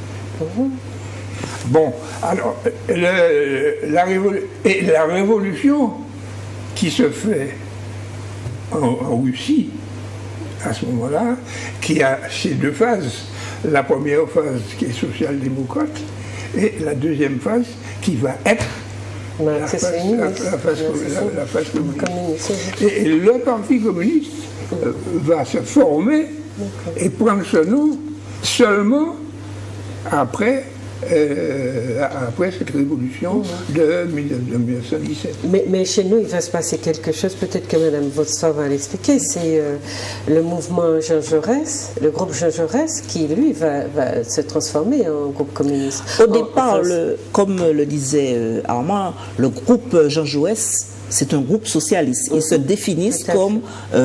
Bon, alors, le, la, révol et la révolution qui se fait en, en Russie, à ce moment-là, qui a ces deux phases. La première phase qui est social-démocrate et la deuxième phase qui va être ouais, la, phase, la, la, phase, ouais, la, la phase communiste. communiste. Et, et le Parti communiste euh, va se former et prendre ce nom seulement après Euh, après cette révolution de mille neuf cent dix-sept. Mais, mais chez nous, il va se passer quelque chose, peut-être que Mme Vautsfort va l'expliquer, c'est euh, le mouvement Jean Jaurès, le groupe Jean Jaurès, qui, lui, va, va se transformer en groupe communiste. Au en, départ, en le, comme le disait euh, Armand, le groupe Jean Jaurès, c'est un groupe socialiste. Ils uh-huh. se définissent comme euh,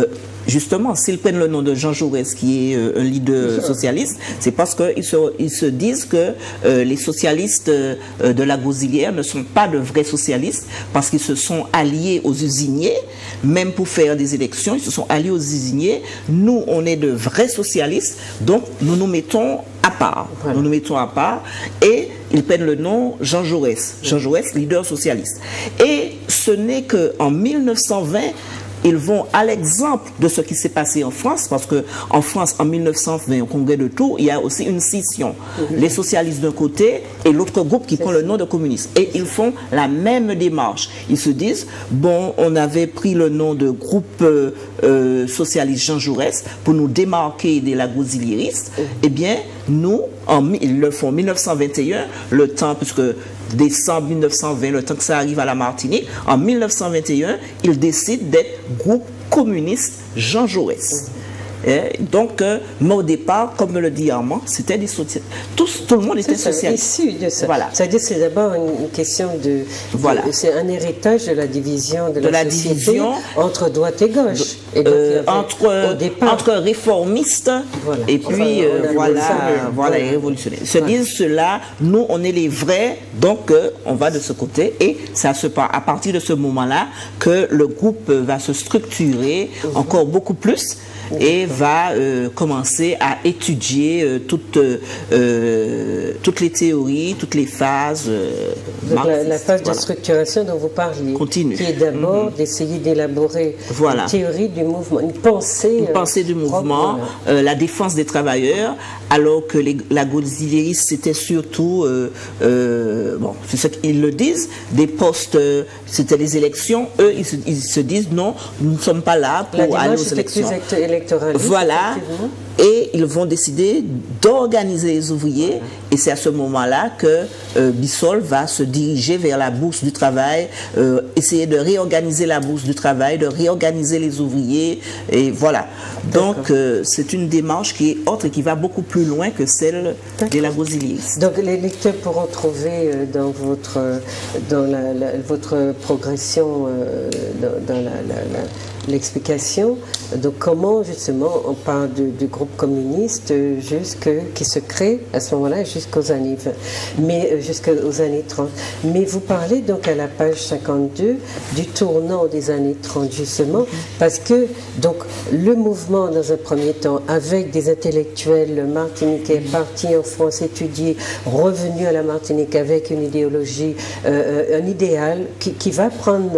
justement, s'ils prennent le nom de Jean Jaurès, qui est euh, un leader socialiste, c'est parce qu'ils se, ils se disent que euh, les socialistes euh, de la Gozilière ne sont pas de vrais socialistes, parce qu'ils se sont alliés aux usiniers, même pour faire des élections, ils se sont alliés aux usiniers. Nous, on est de vrais socialistes, donc nous nous mettons à part. Voilà. Nous nous mettons à part et ils prennent le nom Jean Jaurès. Jean Jaurès, leader socialiste. Et ce n'est qu'en mille neuf cent vingt, ils vont à l'exemple de ce qui s'est passé en France, parce qu'en France, en mille neuf cent vingt, au congrès de Tours, il y a aussi une scission. Mm-hmm. Les socialistes d'un côté et l'autre groupe qui prend le nom de communistes. Et ils font la même démarche. Ils se disent, bon, on avait pris le nom de groupe euh, euh, socialiste Jean Jaurès pour nous démarquer des lagoziliéristes. Mm-hmm. Eh bien, nous, en, ils le font en mille neuf cent vingt et un, le temps, puisque décembre mille neuf cent vingt, le temps que ça arrive à la Martinique, en mille neuf cent vingt et un, ils décident d'être groupe communiste Jean Jaurès. Et donc, euh, mais au départ, comme me le dit Armand, c'était des socialistes. Tout, tout le monde était socialiste. Issu de ça. Voilà. C'est-à-dire c'est d'abord une question de... Voilà. C'est un héritage de la division de, de la, la société division entre droite et gauche. De, et donc, euh, entre, au départ, entre réformistes voilà. et puis enfin, euh, voilà, voilà, les révolutionnaires. Se voilà. disent cela, nous on est les vrais, donc euh, on va de ce côté. Et ça se passe à partir de ce moment-là que le groupe va se structurer mmh. encore beaucoup plus. Et va euh, commencer à étudier euh, toutes, euh, toutes les théories, toutes les phases. Euh, la, la phase voilà. de structuration dont vous parliez, Continue. qui est d'abord mm-hmm. d'essayer d'élaborer voilà. une théorie du mouvement, une pensée, une pensée du mouvement, propre, voilà. euh, la défense des travailleurs, alors que les, la gaulliste c'était surtout, euh, euh, bon, c'est ce qu'ils le disent, des postes, euh, c'était les élections. Eux, ils se, ils se disent non, nous ne sommes pas là pour la aller aux élections. Voilà, et ils vont décider d'organiser les ouvriers, voilà. et c'est à ce moment-là que euh, Bissol va se diriger vers la bourse du travail, euh, essayer de réorganiser la bourse du travail, de réorganiser les ouvriers, et voilà. Donc euh, c'est une démarche qui est autre et qui va beaucoup plus loin que celle des lagoziliers. Donc les lecteurs pourront trouver euh, dans votre, dans la, la, votre progression, euh, dans, dans la, la, la l'explication de comment justement on parle de, du groupe communiste jusque, qui se crée à ce moment-là jusqu'aux années vingt, mais jusqu'aux années trente. Mais vous parlez donc à la page cinquante-deux du tournant des années trente justement, parce que donc le mouvement dans un premier temps avec des intellectuels martiniquais partis en France étudier, revenus à la Martinique avec une idéologie, euh, un idéal qui, qui va prendre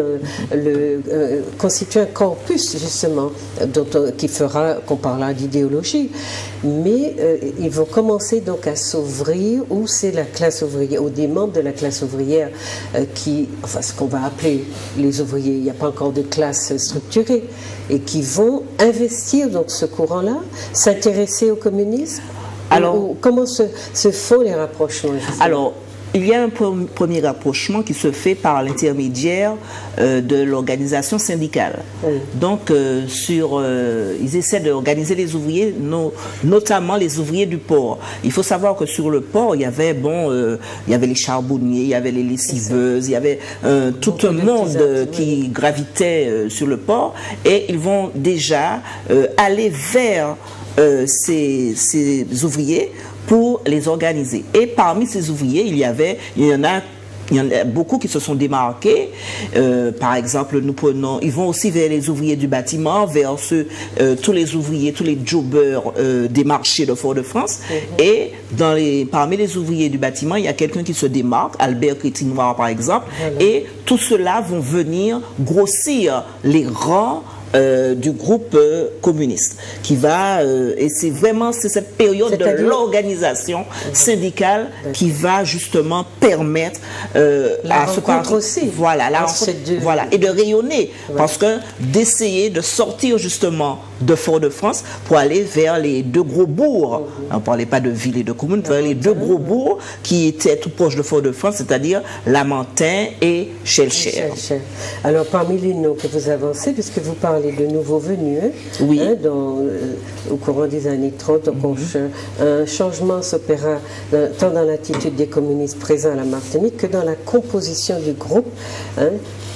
le euh, constituer un corps plus justement, dont, qui fera qu'on parlera d'idéologie, mais euh, ils vont commencer donc à s'ouvrir, où c'est la classe ouvrière, ou des membres de la classe ouvrière euh, qui, enfin ce qu'on va appeler les ouvriers, il n'y a pas encore de classe structurée, et qui vont investir dans ce courant-là, s'intéresser au communisme. Alors, ou, ou, comment se, se font les rapprochements justement? Alors, il y a un premier rapprochement qui se fait par l'intermédiaire euh, de l'organisation syndicale. Oui. Donc, euh, sur, euh, ils essaient d'organiser les ouvriers, no, notamment les ouvriers du port. Il faut savoir que sur le port, il y avait, bon, euh, il y avait les charbonniers, il y avait les lessiveuses, il y avait euh, tout un monde euh, qui gravitait euh, sur le port, et ils vont déjà euh, aller vers euh, ces, ces ouvriers pour les organiser. Et parmi ces ouvriers, il y avait, il y en a, il y en a beaucoup qui se sont démarqués. Euh, par exemple, nous prenons, ils vont aussi vers les ouvriers du bâtiment, vers ceux, euh, tous les ouvriers, tous les jobbers euh, des marchés de Fort-de-France. Mm-hmm. Et dans les, parmi les ouvriers du bâtiment, il y a quelqu'un qui se démarque, Albert Crétinoir par exemple. Voilà. Et tout cela vont venir grossir les rangs Euh, du groupe euh, communiste qui va euh, et c'est vraiment c'est cette période de l'organisation syndicale qui va justement permettre euh, la à rencontre se aussi voilà la rencontre, voilà et de rayonner, ouais. Parce que d'essayer de sortir justement de Fort-de-France pour aller vers les deux gros bourgs, mm-hmm. On ne parlait pas de ville et de commune, vers les deux gros bourgs qui étaient tout proches de Fort-de-France, c'est-à-dire Lamentin et Schellcher. Alors parmi les noms que vous avancez, puisque vous parlez de nouveaux venus, hein, oui. hein, dans, euh, au courant des années trente, donc mm-hmm. on, un changement s'opéra tant dans l'attitude des communistes présents à la Martinique que dans la composition du groupe, hein,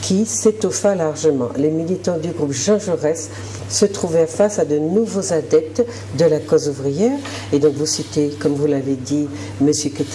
qui s'étoffa largement. Les militants du groupe Jean Jaurès se trouvaient face à de nouveaux adeptes de la cause ouvrière. Et donc vous citez, comme vous l'avez dit, M.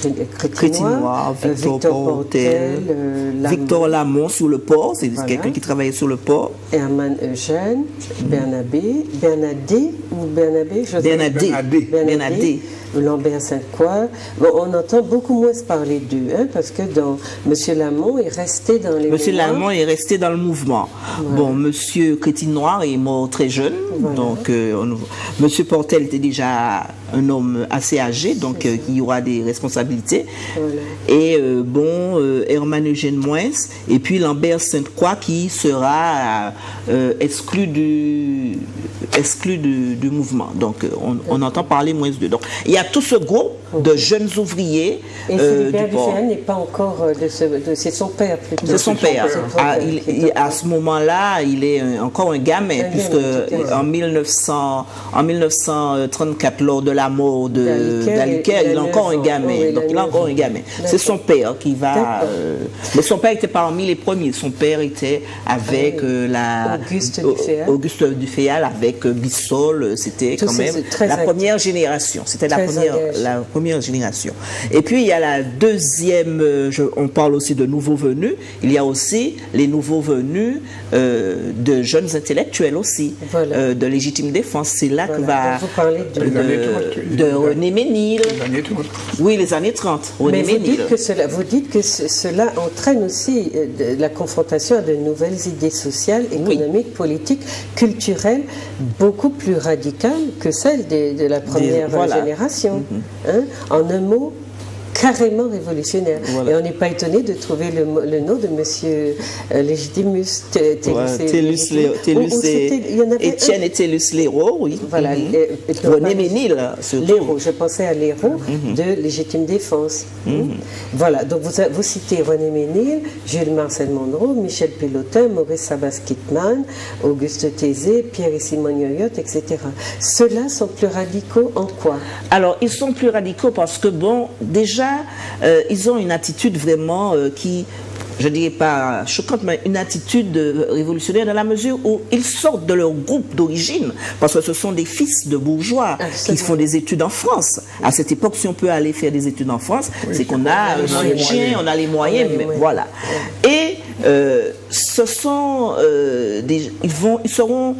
Crétinoir, Victor, Victor Portel, euh, Lamont. Victor Lamont sur le port, c'est voilà. quelqu'un qui travaillait sur le port. Herman Eugène, Bernabé, Bernadé ou Bernabé, je Bernadé. Bernadé. Bernadé. Lambert Sainte-Croix. Bon, on entend beaucoup moins parler d'eux, hein, parce que dans M. Lamont est resté dans les M. Lamont est resté dans le mouvement. Voilà. Bon, M. Crétinoir est mort très jeune, voilà. donc euh, on, M. Portel était déjà un homme assez âgé, donc euh, qui aura des responsabilités. Voilà. Et euh, bon, euh, Herman Eugène Moins, et puis Lambert Sainte-Croix qui sera euh, exclu du exclu du, du mouvement. Donc on, on entend parler moins d'eux. Donc il y a tout ce groupe de jeunes ouvriers. Et euh, Philibert Dufayel n'est pas encore de ce, de, c'est son père plutôt. C'est son père. père. Ah, il, il, à ce moment-là, il est un, encore un gamin, un puisque gamin, en, mille neuf cents, en mille neuf cent trente-quatre, lors de la mort de d'Aliker, il, il est encore un gamin. Oh, donc il est encore un gamin. C'est son père qui va. Euh, mais son père était parmi les premiers. Son père était avec euh, la Auguste Dufayel. Auguste Dufayel avec euh, Bissol. C'était quand même la actif. première génération. C'était la première, la première génération. Et puis il y a la deuxième. Je, on parle aussi de nouveaux venus. Il y a aussi les nouveaux venus euh, de jeunes intellectuels aussi, voilà. euh, de légitime défense. C'est là voilà. que va. Vous parlez de, de, de René Ménil. Les années trente. Oui, les années trente. René Mais vous Ménil. dites, que cela, vous dites que ce, cela entraîne aussi euh, de, la confrontation à de nouvelles idées sociales, économiques, oui. politiques, culturelles, beaucoup plus radicales que celles de, de la première Des, voilà. génération. Mm-hmm. hein, en un mot, carrément révolutionnaire. Voilà. Et on n'est pas étonné de trouver le, le nom de Monsieur euh, Légitimus Tellus Étienne et Tellus Léraud, oui. Voilà. Mm-hmm. René Ménil. Léraud, je pensais à Léraud mm-hmm. de Légitime Défense. Mm-hmm. Voilà, donc vous, vous citez René Ménil, Jules Marcel Monroe, Michel Pélotin, Maurice Sabas-Kittmann, Auguste Thésée, Pierre et Simon Yoyot, et cetera. Ceux-là sont plus radicaux en quoi? Alors, ils sont plus radicaux parce que, bon, déjà, Euh, ils ont une attitude vraiment euh, qui, je ne dirais pas choquante, mais une attitude euh, révolutionnaire dans la mesure où ils sortent de leur groupe d'origine, parce que ce sont des fils de bourgeois Absolument. qui font des études en France. À cette époque, si on peut aller faire des études en France, oui, c'est qu'on a un soutien, on a les moyens, mais voilà. Et euh, ce sont euh, des, ils vont, ils seront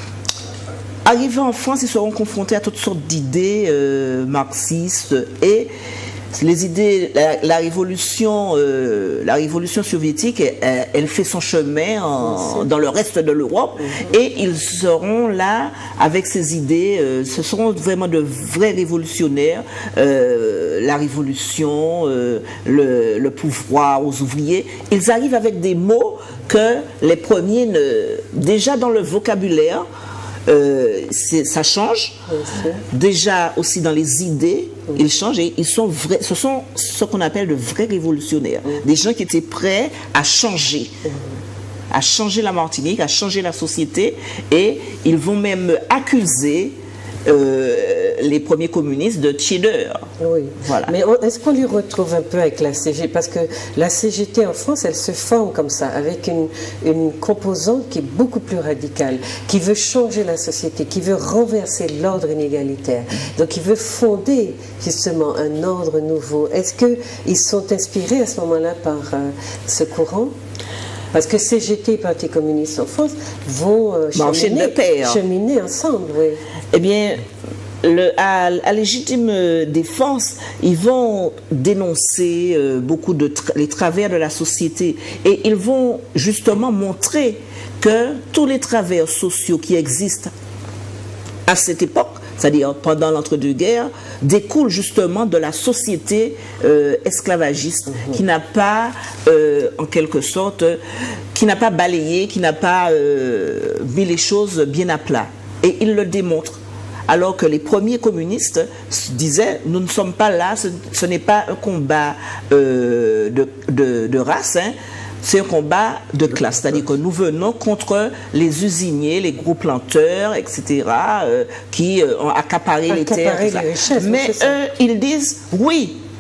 arrivés en France, ils seront confrontés à toutes sortes d'idées euh, marxistes et les idées, la, la révolution, euh, la révolution soviétique, elle, elle fait son chemin en, dans le reste de l'Europe, mmh. et ils seront là avec ces idées. Euh, ce seront vraiment de vrais révolutionnaires. Euh, la révolution, euh, le, le pouvoir aux ouvriers. Ils arrivent avec des mots que les premiers, ne, déjà dans le vocabulaire. Euh, ça change. Déjà aussi dans les idées, ils changent et ils sont vrais. Ce sont ce qu'on appelle de vrais révolutionnaires, des gens qui étaient prêts à changer, à changer la Martinique, à changer la société, et ils vont même accuser Euh, les premiers communistes de tiédeur. Oui, voilà. Mais est-ce qu'on lui retrouve un peu avec la C G T? Parce que la C G T en France, elle se forme comme ça, avec une, une composante qui est beaucoup plus radicale, qui veut changer la société, qui veut renverser l'ordre inégalitaire, donc qui veut fonder justement un ordre nouveau. Est-ce qu'ils sont inspirés à ce moment-là par euh, ce courant? Parce que C G T et Parti communiste en France vont euh, cheminer, cheminer ensemble, oui. Eh bien, le, à, à légitime défense, ils vont dénoncer euh, beaucoup de tra les travers de la société, et ils vont justement montrer que tous les travers sociaux qui existent à cette époque, c'est-à-dire pendant l'entre-deux-guerres, découle justement de la société euh, esclavagiste, mmh. qui n'a pas, euh, en quelque sorte, qui n'a pas balayé, qui n'a pas euh, mis les choses bien à plat. Et il le démontre. Alors que les premiers communistes disaient, nous ne sommes pas là, ce, ce n'est pas un combat euh, de, de, de race, hein, c'est un combat de classe, c'est-à-dire que nous venons contre les usiniers, les gros planteurs, et cetera, euh, qui euh, ont accaparé, accaparé les terres. Les richesses, mais eux, ils disent, oui,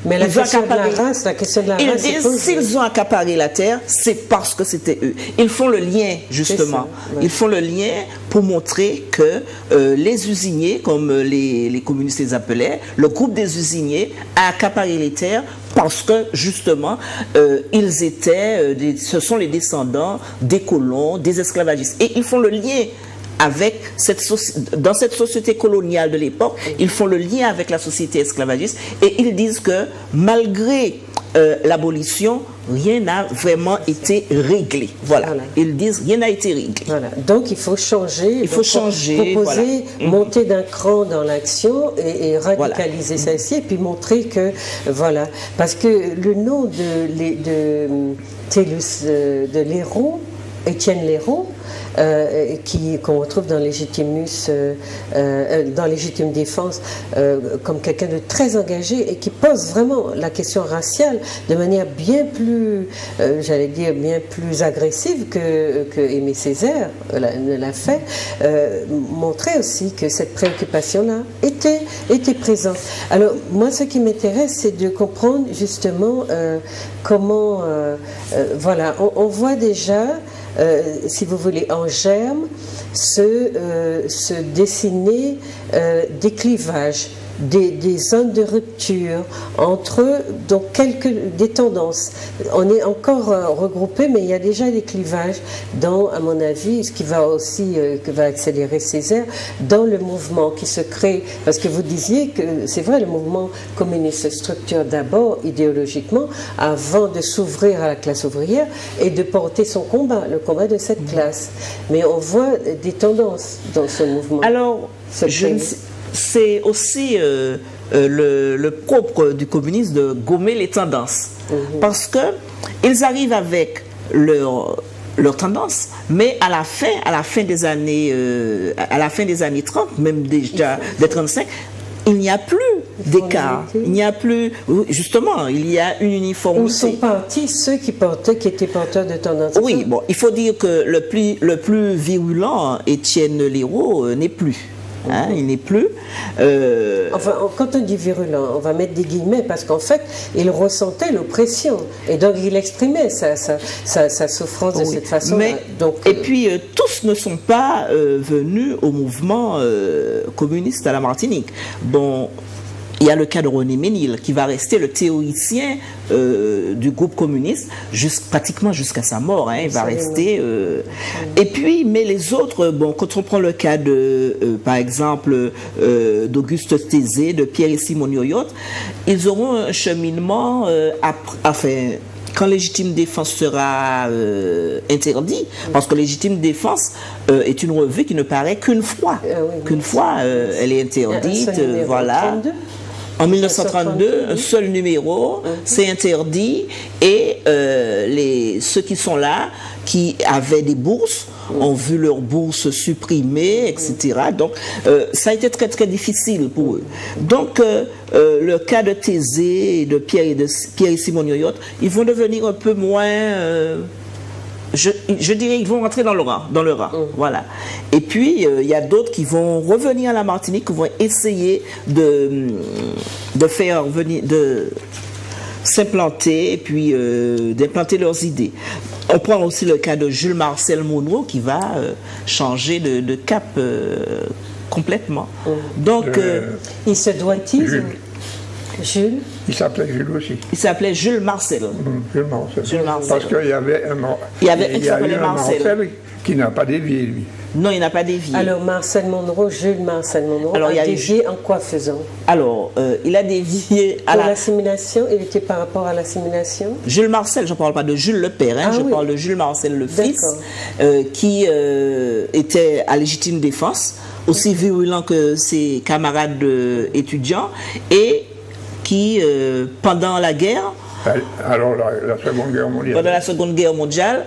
Mais la Ils ont question de la accaparé- race, la question de la Ils race, c'est disent posée. s'ils ont accaparé la terre, c'est parce que c'était eux. Ils font le lien, justement. ça, ouais. Ils font le lien pour montrer que euh, les usiniers, comme les, les communistes les appelaient, le groupe des usiniers a accaparé les terres parce que, justement, euh, ils étaient, euh, des- ce sont les descendants des colons, des esclavagistes. Et ils font le lien avec cette soci- dans cette société coloniale de l'époque, ils font le lien avec la société esclavagiste et ils disent que malgré euh, l'abolition, rien n'a vraiment été réglé. Voilà. Voilà. Ils disent rien n'a été réglé. Voilà. Donc il faut changer, Il faut donc, changer, proposer, voilà. monter d'un cran dans l'action et, et radicaliser celle-ci et puis montrer que voilà, parce que le nom de, les- de Tellus euh, de Léraud, Étienne Léraud, euh, qui qu'on retrouve dans Légitimus, euh, euh, dans Légitime Défense, euh, comme quelqu'un de très engagé et qui pose vraiment la question raciale de manière bien plus, euh, j'allais dire, bien plus agressive que, que Aimé Césaire l'a- ne l'a fait, euh, montrer aussi que cette préoccupation-là était, était présente. Alors, moi, ce qui m'intéresse, c'est de comprendre justement euh, comment, euh, euh, voilà, on, on voit déjà, euh, si vous voulez, en germe, se, euh, se dessiner euh, des clivages, des, des zones de rupture entre donc quelques des tendances. On est encore euh, regroupé, mais il y a déjà des clivages dans, à mon avis, ce qui va aussi euh, que va accélérer Césaire, dans le mouvement qui se crée. Parce que vous disiez que c'est vrai, le mouvement communiste se structure d'abord idéologiquement avant de s'ouvrir à la classe ouvrière et de porter son combat, le combat de cette classe. Mais on voit des tendances dans ce mouvement. Alors, Ce je ne pays. sais- c'est aussi euh, euh, le, le propre du communisme de gommer les tendances. Parce que ils arrivent avec leur, leur tendance, mais à la fin, à la fin des années, euh, à la fin des années trente, même déjà des trente-cinq, il n'y a plus d'écart. Il n'y a plus, oui, justement, il y a une Où uniformité. sont partis ceux qui portaient, qui étaient porteurs de tendances? Oui, bon, il faut dire que le plus, le plus virulent, Étienne Léraud, euh, n'est plus. Hein, il n'est plus. Euh, Enfin, on- quand on dit virulent, on va mettre des guillemets parce qu'en fait, il ressentait l'oppression et donc il exprimait sa, sa, sa, sa souffrance de oui. cette façon. Mais, donc, et euh, puis, euh, tous ne sont pas euh, venus au mouvement euh, communiste à la Martinique. Bon, il y a le cas de René Ménil, qui va rester le théoricien euh, du groupe communiste jus- pratiquement jusqu'à sa mort. Hein, il va Absolument. rester. euh, Et puis, mais les autres, bon, quand on prend le cas de, euh, par exemple, euh, d'Auguste Thésée, de Pierre et Simon Yoyot, ils auront un cheminement euh, après, enfin, quand légitime défense sera euh, interdit, parce que légitime défense euh, est une revue qui ne paraît qu'une fois, Euh, oui, oui. qu'une fois euh, elle est un interdite, seul euh, numéro, voilà. trente-deux. En mille neuf cent trente-deux, un seul numéro, c'est interdit, et euh, les, ceux qui sont là, qui avaient des bourses, ont vu leurs bourses supprimées, et cetera. Donc, euh, ça a été très très difficile pour eux. Donc, euh, euh, le cas de Thésée et de Pierre et, de, Pierre et Simon Yoyot, ils vont devenir un peu moins... euh, Je, je dirais qu'ils vont rentrer dans le rang, dans le rang, voilà. Et puis euh, il y a d'autres qui vont revenir à la Martinique, qui vont essayer de de faire venir, de s'implanter et puis euh, d'implanter leurs idées. On prend aussi le cas de Jules Marcel Monroe qui va euh, changer de, de cap euh, complètement. Donc Euh, euh, il se doit-il, Jules. Jules, Il s'appelait Jules aussi. il s'appelait Jules Marcel. Hum, Jules Marcel. Jules Marcel. Parce qu'il y avait un, Mar- Il y avait un qui il y a s'appelait eu un Marcel. qui n'a pas dévié, lui. Non, il n'a pas dévié. alors Marcel Monroe, Jules Marcel Monroe, Alors, il y a a eu- dévié en quoi faisant? Alors, euh, il a dévié à Pour la... l'assimilation, il était par rapport à l'assimilation? Jules Marcel, je ne parle pas de Jules le père, hein, Ah je oui. parle de Jules Marcel le fils, D'accord. euh, qui euh, était à légitime défense, aussi virulent que ses camarades euh, étudiants, et qui, euh, pendant la guerre, Alors, la, la Seconde Guerre mondiale. pendant la Seconde Guerre mondiale,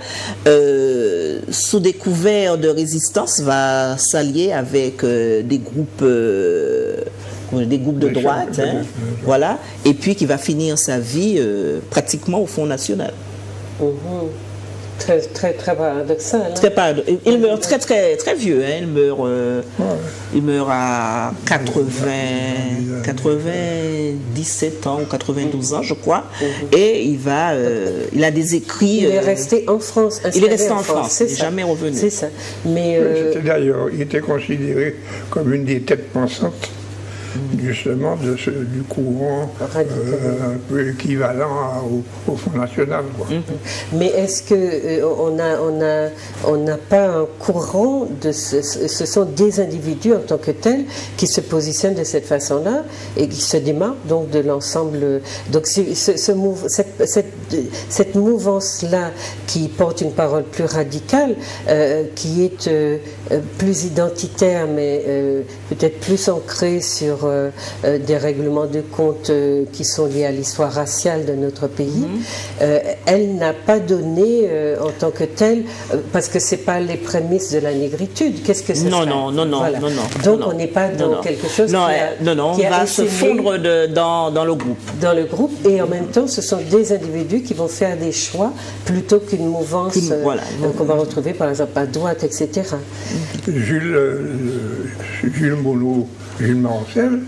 euh, sous des couverts de résistance, va s'allier avec euh, des groupes, euh, des groupes de Des droite, chefs- des hein, groupes, euh, voilà, et puis qui va finir sa vie euh, pratiquement au Front National. Mhm. Très, très, très paradoxal. Hein? Très paradoxal. Il meurt très, très, très vieux. Hein. Il, meurt, euh, ouais. il meurt à quatre-vingts, quatre-vingt-dix-sept ans ou quatre-vingt-douze ans, je crois. Mm-hmm. Et il, va, euh, il a des écrits. Il est resté en France. Il est resté en France. France. Il n'est jamais revenu. C'est ça. Mais euh... D'ailleurs, il était considéré comme une des têtes pensantes justement de ce, du courant euh, un peu équivalent au, au Front National. Quoi. Mm-hmm. Mais est-ce qu'on euh, a, on a, on n'a pas un courant de ce, ce sont des individus en tant que tels qui se positionnent de cette façon-là et qui se démarquent donc de l'ensemble. Donc ce, ce move, cette, cette, cette mouvance-là qui porte une parole plus radicale, euh, qui est euh, plus identitaire, mais euh, peut-être plus ancrée sur Euh, euh, des règlements de compte euh, qui sont liés à l'histoire raciale de notre pays, mm-hmm. euh, elle n'a pas donné euh, en tant que telle, euh, parce que c'est pas les prémices de la négritude. Qu'est-ce que c'est? Non, non, non, non, voilà. non, non. Donc non, on n'est pas dans non, quelque chose non, qui a, non, non, qui on a va se fondre de, dans, dans le groupe. Dans le groupe, et en même temps, ce sont des individus qui vont faire des choix plutôt qu'une mouvance qu'une, euh, voilà, euh, qu'on va retrouver par exemple à droite, et cetera. Jules, euh, Jules Monod, Jules Maroncel,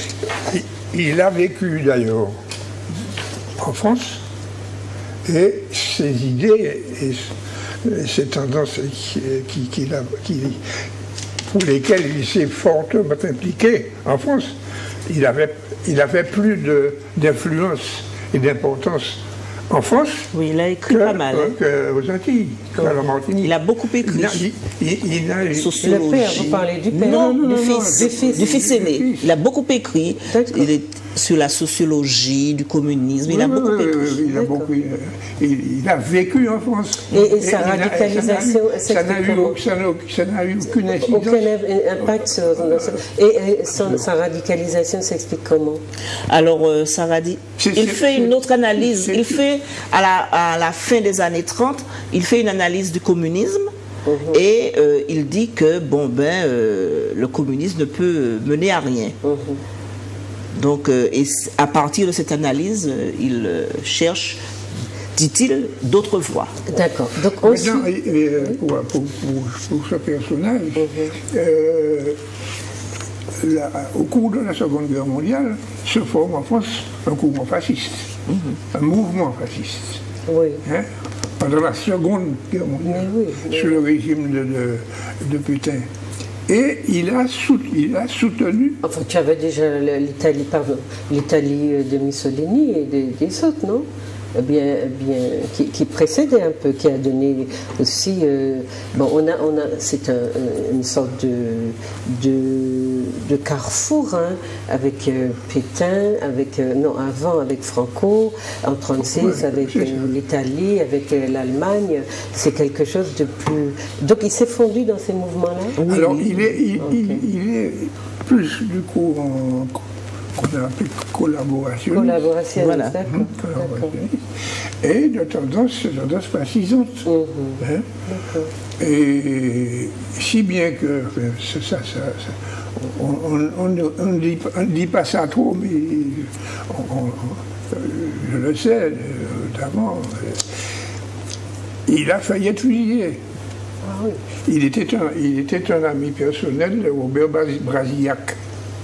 il a vécu d'ailleurs en France, et ses idées et ses tendances qui, qui, qui, pour lesquelles il s'est fortement impliqué en France, il avait, il avait plus d'influence et d'importance en France. Oui, il a écrit que, pas mal. Hein. Aux Antilles, qu'à la Martinique. Il a beaucoup écrit. Il a, il, il, il a, Sociologie. Le père, vous parlez du père? Non, non, non, du, non, fils, du fils. Du fils aîné. Du fils. Il a beaucoup écrit. Il est sur la sociologie, du communisme. Il oui, a beaucoup oui, écrit. Oui, il, a beaucoup, il, il a vécu en France. Et, et, et sa radicalisation, ça n'a eu, eu aucune incidence. Aucun impact sur. Et, et son, sa radicalisation s'explique comment? Alors, euh, ça radi... il fait une autre analyse. Il fait, à la, à la fin des années trente, il fait une analyse du communisme. Mmh. Et euh, il dit que bon ben euh, le communisme ne peut mener à rien. Mmh. Donc, euh, et à partir de cette analyse, euh, il euh, cherche, dit-il, d'autres voies. D'accord. Donc, ensuite... euh, pour, pour, pour, pour ce personnage, mmh. euh, la, au cours de la Seconde Guerre mondiale, se forme en France un courant fasciste, mmh. un mouvement fasciste. Oui. Hein, pendant la Seconde Guerre mondiale, oui, oui. Sous le régime de, de, de Pétain. Et il a, soutenu, il a soutenu... Enfin, tu avais déjà l'Italie, pardon, l'Italie de Mussolini et des, des autres, non? Bien, bien, qui, qui précédait un peu, qui a donné aussi... Euh, bon, on a, on a, c'est un, une sorte de, de, de carrefour, hein, avec euh, Pétain, avec, euh, non, avant avec Franco, en mille neuf cent trente-six ouais, avec euh, l'Italie, avec euh, l'Allemagne. C'est quelque chose de plus... Donc il s'est fondu dans ces mouvements-là? Oui, alors il est, il, okay. il, il est plus du coup en... qu'on a appelé collaboration. Collaboration, voilà. Mmh, et de tendance, tendance fascisante. Mmh. Hein? Et si bien que ça, ça, ça, on, on, on, on, dit, on ne dit pas ça trop, mais on, on, je le sais d'avant. Il a failli être fusillé. Ah, oui. il, était un, il était un ami personnel de Robert Brasillac.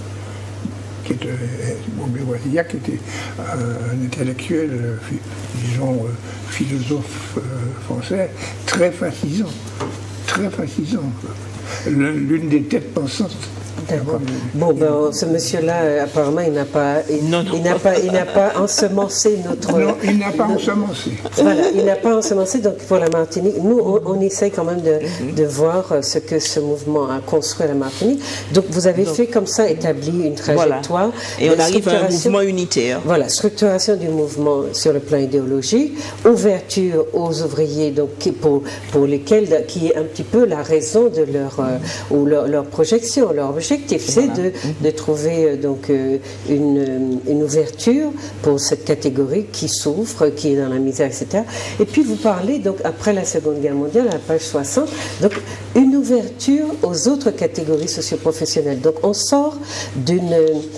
Robert Brasillac qui était un intellectuel, disons, philosophe français, très fascisant, très fascisant. L'une des têtes pensantes. D'accord. Bon, ben, ce monsieur-là, apparemment, il n'a pas, il, non, non. il n'a pas, il n'a pas ensemencé notre. Non, il n'a pas notre, ensemencé. Voilà, il n'a pas ensemencé. Donc, pour la Martinique, nous, on, on essaye quand même de, mm-hmm. de voir ce que ce mouvement a construit à la Martinique. Donc, vous avez donc, fait comme ça, établi une trajectoire. Voilà. Et on arrive à un mouvement unitaire. Voilà, structuration du mouvement sur le plan idéologique, ouverture aux ouvriers, donc qui, pour pour lesquels, qui est un petit peu la raison de leur euh, ou leur, leur projection, leur objectif. l'objectif, c'est Voilà. de, de trouver euh, donc euh, une, une ouverture pour cette catégorie qui souffre, qui est dans la misère, et cetera. Et puis vous parlez donc après la Seconde Guerre mondiale, à la page soixante, donc une ouverture aux autres catégories socio-professionnelles. Donc on sort d'une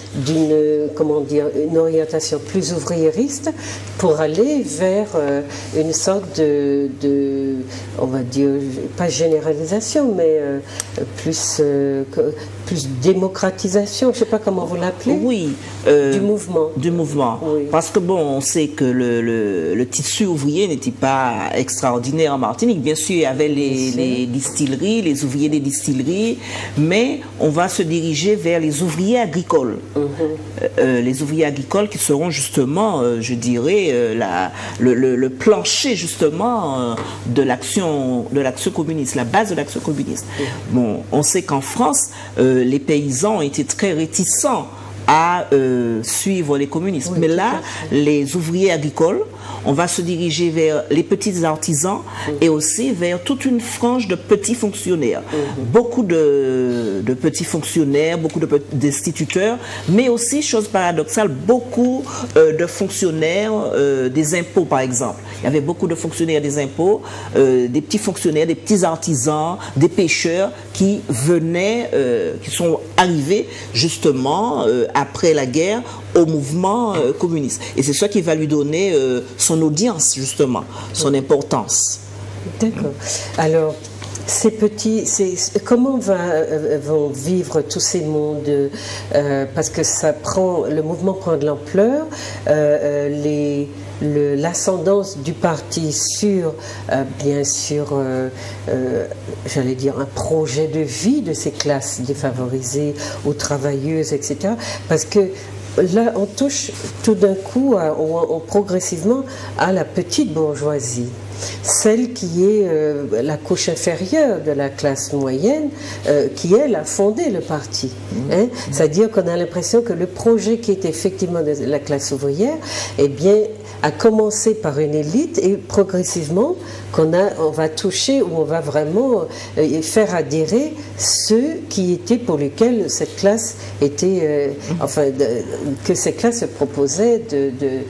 d'une comment dire une orientation plus ouvriériste pour aller vers euh, une sorte de, de on va dire pas généralisation, mais euh, plus euh, plus démocratisation, je ne sais pas comment vous l'appelez. Oui. Euh, du mouvement. Du mouvement. Oui. Parce que bon, on sait que le, le, le tissu ouvrier n'était pas extraordinaire en Martinique. Bien sûr, il y avait les, les distilleries, les ouvriers des distilleries, mais on va se diriger vers les ouvriers agricoles. Mm-hmm. euh, euh, les ouvriers agricoles qui seront justement, euh, je dirais, euh, la, le, le, le plancher justement euh, de l'action de l'action communiste, la base de l'action communiste. Mm-hmm. Bon, on sait qu'en France, euh, les paysans étaient très réticents à euh, suivre les communistes. Oui, mais là, les ouvriers agricoles, on va se diriger vers les petits artisans mmh. et aussi vers toute une frange de petits fonctionnaires. Mmh. Beaucoup de, de petits fonctionnaires, beaucoup d'instituteurs, mais aussi, chose paradoxale, beaucoup euh, de fonctionnaires euh, des impôts, par exemple. Il y avait beaucoup de fonctionnaires des impôts, euh, des petits fonctionnaires, des petits artisans, des pêcheurs qui venaient, euh, qui sont arrivés justement euh, après la guerre au mouvement euh, communiste. Et c'est ça qui va lui donner euh, son audience, justement, son importance. D'accord. Alors, ces petits, ces, comment va, euh, vont vivre tous ces mondes euh, parce que ça prend, le mouvement prend de l'ampleur, euh, les... l'ascendance du parti sur, euh, bien sûr, euh, euh, j'allais dire, un projet de vie de ces classes défavorisées ou travailleuses, et cetera. Parce que là, on touche tout d'un coup, à, on, on, progressivement, à la petite bourgeoisie. Celle qui est euh, la couche inférieure de la classe moyenne, euh, qui elle a fondé le parti. Hein? C'est-à-dire qu'on a l'impression que le projet qui est effectivement de la classe ouvrière, eh bien, a commencé par une élite et progressivement qu'on a, on va toucher ou on va vraiment euh, faire adhérer ceux qui étaient pour lesquels cette classe était, euh, enfin, de, que cette classe se proposait de,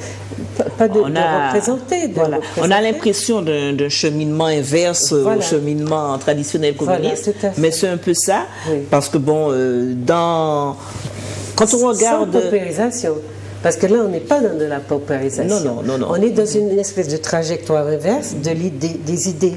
de pas de, de a, représenter. De voilà. représenter. On a l'impression d'un cheminement inverse voilà. au cheminement traditionnel communiste, voilà, mais c'est un peu ça, oui. parce que bon, euh, dans quand on regarde sans paupérisation. Parce que là, on n'est pas dans de la paupérisation. Non, non, non, non. On est dans une espèce de trajectoire inverse de l'idée, des idées.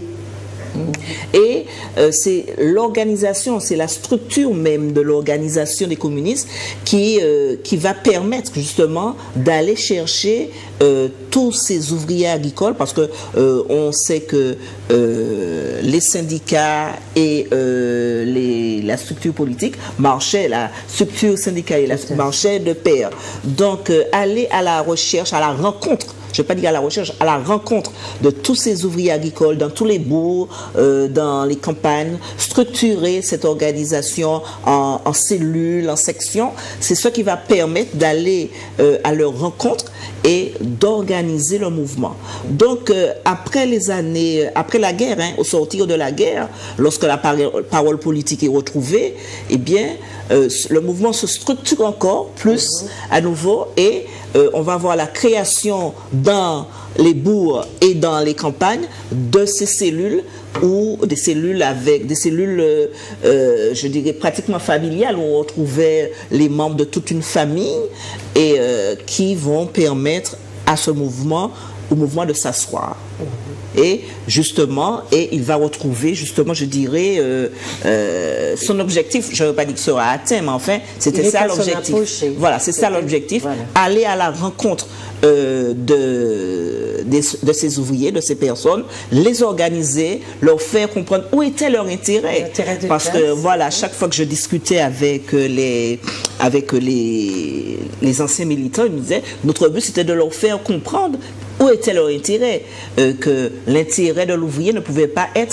Et euh, c'est l'organisation, c'est la structure même de l'organisation des communistes qui, euh, qui va permettre justement d'aller chercher euh, tous ces ouvriers agricoles, parce que euh, on sait que euh, les syndicats et euh, les, la structure politique marchaient, la structure syndicale et la marchaient de pair. Donc euh, aller à la recherche, à la rencontre, je ne vais pas dire à la recherche, à la rencontre de tous ces ouvriers agricoles dans tous les bourgs, euh, dans les campagnes, structurer cette organisation en, en cellules, en sections, c'est ce qui va permettre d'aller euh, à leur rencontre et d'organiser le mouvement. Donc, euh, après les années, après la guerre, hein, au sortir de la guerre, lorsque la parole, parole politique est retrouvée, eh bien, euh, le mouvement se structure encore plus à nouveau et euh, on va voir la création dans les bourgs et dans les campagnes de ces cellules ou des cellules avec des cellules, euh, euh, je dirais pratiquement familiales où on retrouvait les membres de toute une famille et euh, qui vont permettre à ce mouvement, au mouvement de s'asseoir. Et justement, et il va retrouver justement, je dirais, euh, euh, son objectif. Je ne veux pas dire que ce sera atteint, mais enfin, c'était ça l'objectif. Voilà, c'est ça l'objectif. Voilà. Aller à la rencontre euh, de, de, de ces ouvriers, de ces personnes, les organiser, leur faire comprendre où était leur intérêt. Parce que voilà, chaque fois que je discutais avec les, avec les, les anciens militants, ils me disaient, notre but c'était de leur faire comprendre où était leur intérêt, euh, que l'intérêt de l'ouvrier ne pouvait pas être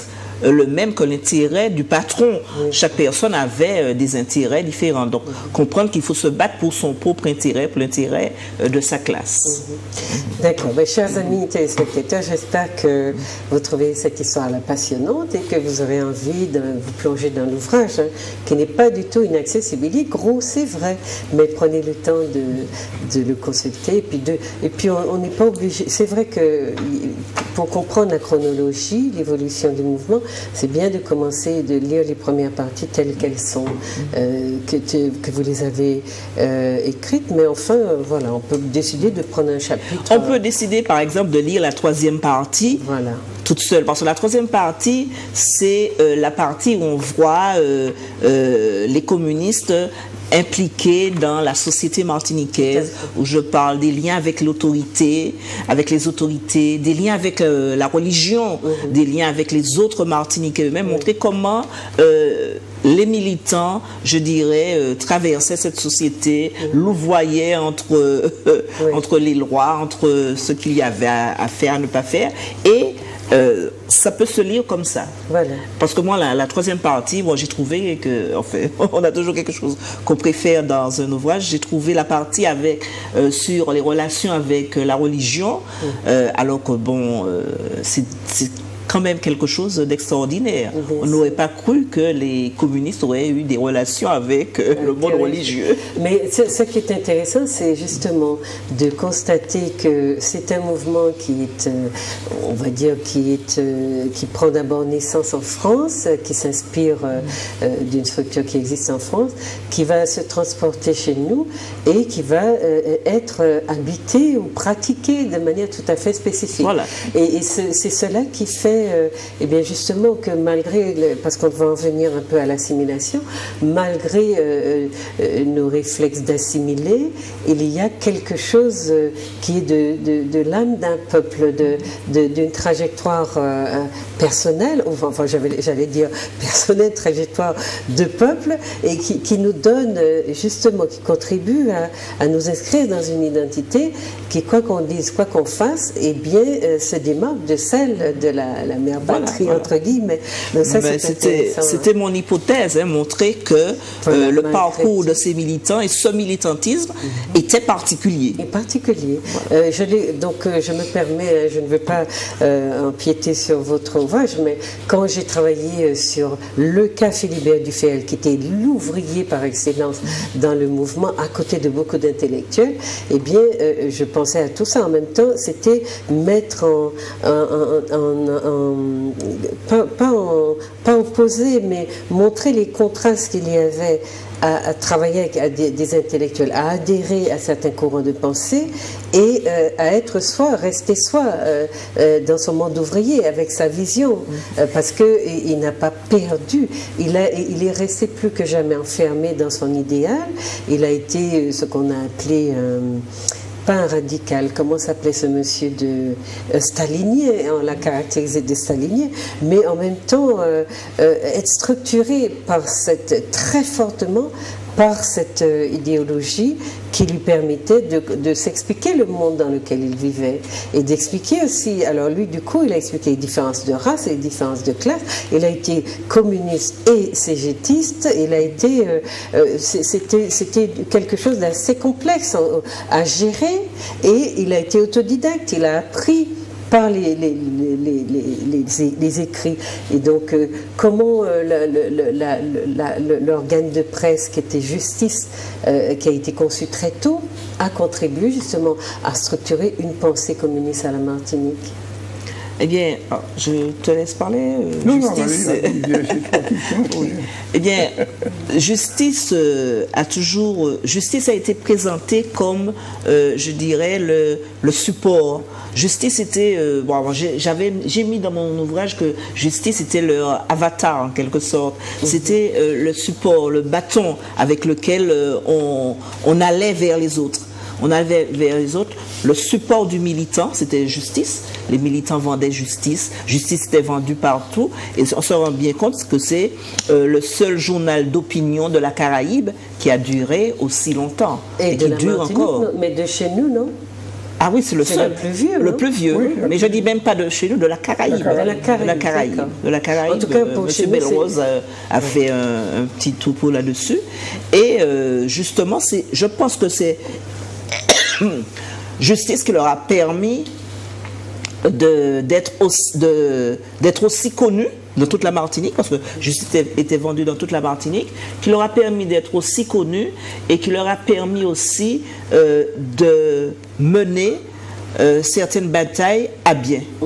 euh, le même que l'intérêt du patron. Oui. Chaque personne avait euh, des intérêts différents. Donc, oui. comprendre qu'il faut se battre pour son propre intérêt, pour l'intérêt euh, de sa classe. Mm-hmm. D'accord. Ben, chers amis téléspectateurs, j'espère que vous trouvez cette histoire là passionnante et que vous aurez envie de vous plonger dans l'ouvrage, hein, qui n'est pas du tout inaccessible. Il est gros, c'est vrai, mais prenez le temps de, de le consulter. Et puis, de, et puis on n'est pas obligé. C'est vrai que pour comprendre la chronologie, l'évolution du mouvement, c'est bien de commencer de lire les premières parties telles qu'elles sont, euh, que, que vous les avez euh, écrites. Mais enfin, euh, voilà, on peut décider de prendre un chapitre. On peut décider, par exemple, de lire la troisième partie. Voilà. Toute seule, parce que la troisième partie, c'est euh, la partie où on voit euh, euh, les communistes impliqués dans la société martiniquaise, où je parle des liens avec l'autorité, avec les autorités, des liens avec euh, la religion, mmh. des liens avec les autres Martiniquais eux-mêmes, mmh. montrer comment euh, les militants, je dirais, euh, traversaient cette société, mmh. louvoyaient entre, euh, oui. entre les lois, entre ce qu'il y avait à, à faire, à ne pas faire, et Euh, ça peut se lire comme ça. Voilà. Parce que moi, la, la troisième partie, bon, j'ai trouvé que, en fait, on a toujours quelque chose qu'on préfère dans un ouvrage. J'ai trouvé la partie avec, euh, sur les relations avec euh, la religion, mmh. euh, alors que, bon, euh, c'est quand même quelque chose d'extraordinaire. Mmh. On n'aurait pas cru que les communistes auraient eu des relations avec euh, le monde religieux. Mais ce, ce qui est intéressant, c'est justement de constater que c'est un mouvement qui est, euh, on va dire, qui, est, euh, qui prend d'abord naissance en France, qui s'inspire euh, euh, d'une structure qui existe en France, qui va se transporter chez nous et qui va euh, être euh, habité ou pratiqué de manière tout à fait spécifique. Voilà. Et, et c'est cela qui fait Euh, eh bien justement que malgré, le, parce qu'on va en venir un peu à l'assimilation, malgré euh, euh, nos réflexes d'assimiler, il y a quelque chose euh, qui est de, de, de l'âme d'un peuple, d'une trajectoire euh, personnelle, enfin j'allais dire personnelle, trajectoire de peuple, et qui, qui nous donne justement, qui contribue à, à nous inscrire dans une identité qui, quoi qu'on dise, quoi qu'on fasse, eh bien euh, se démarque de celle de la la mère batterie, voilà, voilà. entre guillemets. C'était mon hypothèse, hein, montrer que voilà, euh, le parcours de ces militants et ce militantisme mmh. était particulier. Et particulier. Voilà. Euh, je donc euh, je me permets, je ne veux pas euh, empiéter sur votre ouvrage, mais quand j'ai travaillé sur le cas Philibert Dufayel, qui était l'ouvrier par excellence dans le mouvement, à côté de beaucoup d'intellectuels, eh bien, euh, je pensais à tout ça. En même temps, c'était mettre en, en, en, en Pas, pas, en, pas opposer, mais montrer les contrastes qu'il y avait à, à travailler avec à des, des intellectuels, à adhérer à certains courants de pensée et euh, à être soi, rester soi euh, euh, dans son monde ouvrier avec sa vision, euh, parce qu'il il, n'a pas perdu, il, a, il est resté plus que jamais enfermé dans son idéal. Il a été ce qu'on a appelé euh, pas un radical, comment s'appelait ce monsieur de euh, stalinien, on l'a caractérisé de stalinien, mais en même temps euh, euh, être structuré par cette, très fortement par cette euh, idéologie qui lui permettait de, de s'expliquer le monde dans lequel il vivait et d'expliquer aussi, alors lui du coup il a expliqué les différences de race et les différences de classe, il a été communiste et cégétiste, il a été, euh, euh, c'était c'était quelque chose d'assez complexe à gérer et il a été autodidacte, il a appris par les, les, les, les, les, les écrits. Et donc, euh, comment euh, l'organe de presse qui était Justice, euh, qui a été conçu très tôt, a contribué justement à structurer une pensée communiste à la Martinique. Eh bien, je te laisse parler. Euh, non, Justice. non, oui. Eh bien, Justice euh, a toujours, Justice a été présentée comme, euh, je dirais, le, le support. Justice était, euh, bon, j'avais, j'ai mis dans mon ouvrage que Justice était leur avatar en quelque sorte. Mm-hmm. C'était euh, le support, le bâton avec lequel euh, on, on allait vers les autres. On allait vers les autres. Le support du militant, c'était Justice. Les militants vendaient Justice. Justice était vendue partout. Et on se rend bien compte que c'est euh, le seul journal d'opinion de la Caraïbe qui a duré aussi longtemps. Et, et qui dure encore. Mais de chez nous, non? Ah oui, c'est le seul. le plus vieux. Le non plus vieux. Oui, mais je dis même pas de chez nous, de la Caraïbe. De la Caraïbe. De la Caraïbe. De la Caraïbe. En tout cas, pour euh, chez Monsieur nous, Belrose a, a fait un, un petit topo là-dessus. Et euh, justement, c'est, je pense que c'est justice qui leur a permis d'être aussi, de, d'être aussi connus dans toute la Martinique, parce que Justice était vendu dans toute la Martinique, qui leur a permis d'être aussi connus et qui leur a permis aussi euh, de mener euh, certaines batailles à bien. Mmh.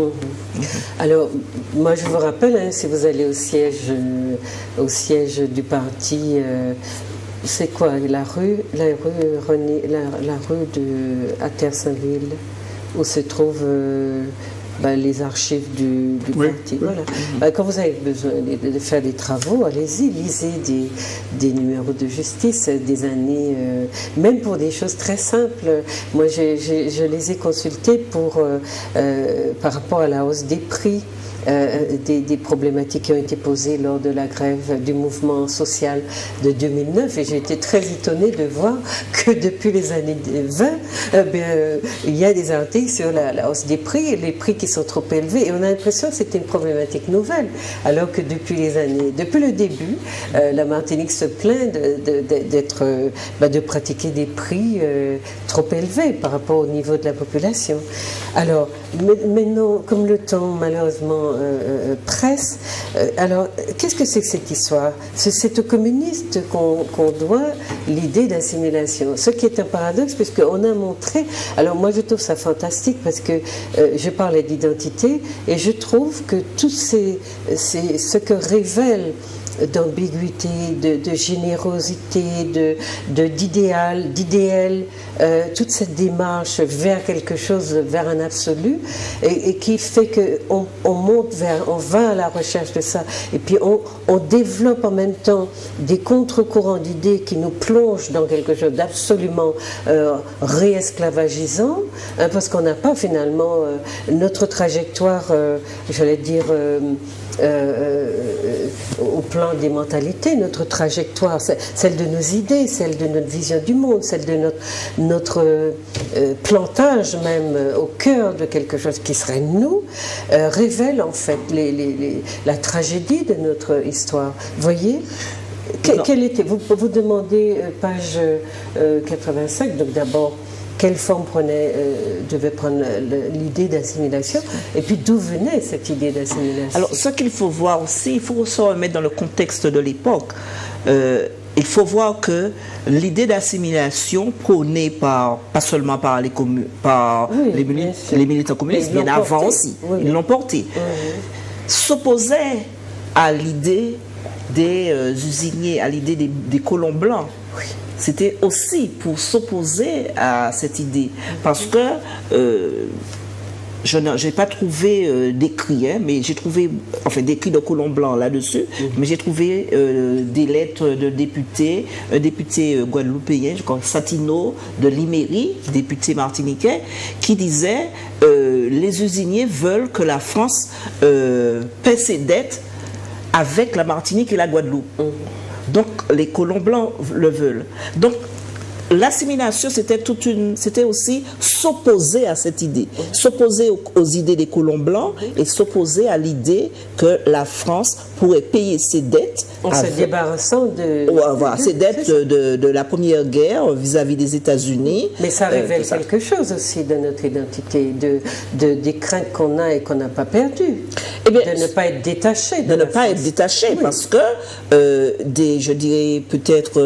Alors, moi je vous rappelle, hein, si vous allez au siège, euh, au siège du parti, euh, c'est quoi la rue, la rue René, la, la rue de à Terre-Saint-Ville, où se trouve euh, ben, les archives du, du oui, parti. Oui. Voilà. Ben, quand vous avez besoin de, de faire des travaux, allez-y, lisez des, des numéros de justice des années, euh, même pour des choses très simples. Moi, j'ai, j'ai, je les ai consultés pour, euh, euh, par rapport à la hausse des prix. Euh, des, des problématiques qui ont été posées lors de la grève du mouvement social de deux mille neuf, et j'ai été très étonnée de voir que depuis les années vingt, euh, bien, euh, il y a des articles sur la, la hausse des prix, et les prix qui sont trop élevés, et on a l'impression que c'était une problématique nouvelle, alors que depuis les années, depuis le début, euh, la Martinique se plaint de, de, de, d'être, euh, bah, de pratiquer des prix euh, trop élevés par rapport au niveau de la population. Alors, maintenant, comme le temps malheureusement Euh, euh, presse. Euh, alors, qu'est-ce que c'est que cette histoire? C'est aux communistes qu'on qu'on doit l'idée d'assimilation. Ce qui est un paradoxe, puisqu'on a montré... Alors, moi, je trouve ça fantastique, parce que euh, je parlais d'identité, et je trouve que tout ces, ces, ce que révèle d'ambiguïté, de, de générosité, de, de, d'idéal, d'idéal, euh, toute cette démarche vers quelque chose, vers un absolu, et, et qui fait qu'on on monte vers, on va à la recherche de ça, et puis on, on développe en même temps des contre-courants d'idées qui nous plongent dans quelque chose d'absolument euh, réesclavagisant, hein, parce qu'on n'a pas finalement euh, notre trajectoire, euh, j'allais dire, euh, Euh, euh, au plan des mentalités, notre trajectoire, celle de nos idées, celle de notre vision du monde, celle de notre, notre euh, plantage même euh, au cœur de quelque chose qui serait nous, euh, révèle en fait les, les, les, la tragédie de notre histoire. Voyez, que, quelle était, vous, vous demandez, euh, page euh, quatre-vingt-cinq, donc d'abord, quelle forme prenait, euh, devait prendre l'idée d'assimilation, et puis d'où venait cette idée d'assimilation? Alors, ce qu'il faut voir aussi, il faut se remettre dans le contexte de l'époque. Euh, il faut voir que l'idée d'assimilation prônée par, pas seulement par les, communes, par oui, les, mili les militants communistes, bien avant porté. aussi, oui, ils l'ont porté, oui. s'opposait à l'idée des euh, usiniers, à l'idée des, des colons blancs. Oui. C'était aussi pour s'opposer à cette idée, parce que euh, je n'ai pas trouvé euh, d'écrit, hein, mais j'ai trouvé, enfin d'écrit de colons blancs là-dessus, mmh. mais j'ai trouvé euh, des lettres de députés, un député euh, guadeloupéen, je crois, Satino de Liméry, député martiniquais, qui disait euh, les usiniers veulent que la France euh, paie ses dettes avec la Martinique et la Guadeloupe. Mmh. Donc, les colons blancs le veulent. Donc, l'assimilation, c'était toute une, c'était aussi s'opposer à cette idée, s'opposer aux, aux idées des colons blancs et s'opposer à l'idée que la France pourrait payer ses dettes en avec, se débarrassant de, ouais, voilà, ses dettes de, de, de la première guerre vis-à-vis -vis des États-Unis. Mais ça révèle euh, quelque ça. chose aussi de notre identité, de, de des craintes qu'on a et qu'on n'a pas perdues. Eh bien, de ne pas être détaché. De, de ne pas France. être détaché, oui. parce que euh, des, je dirais peut-être.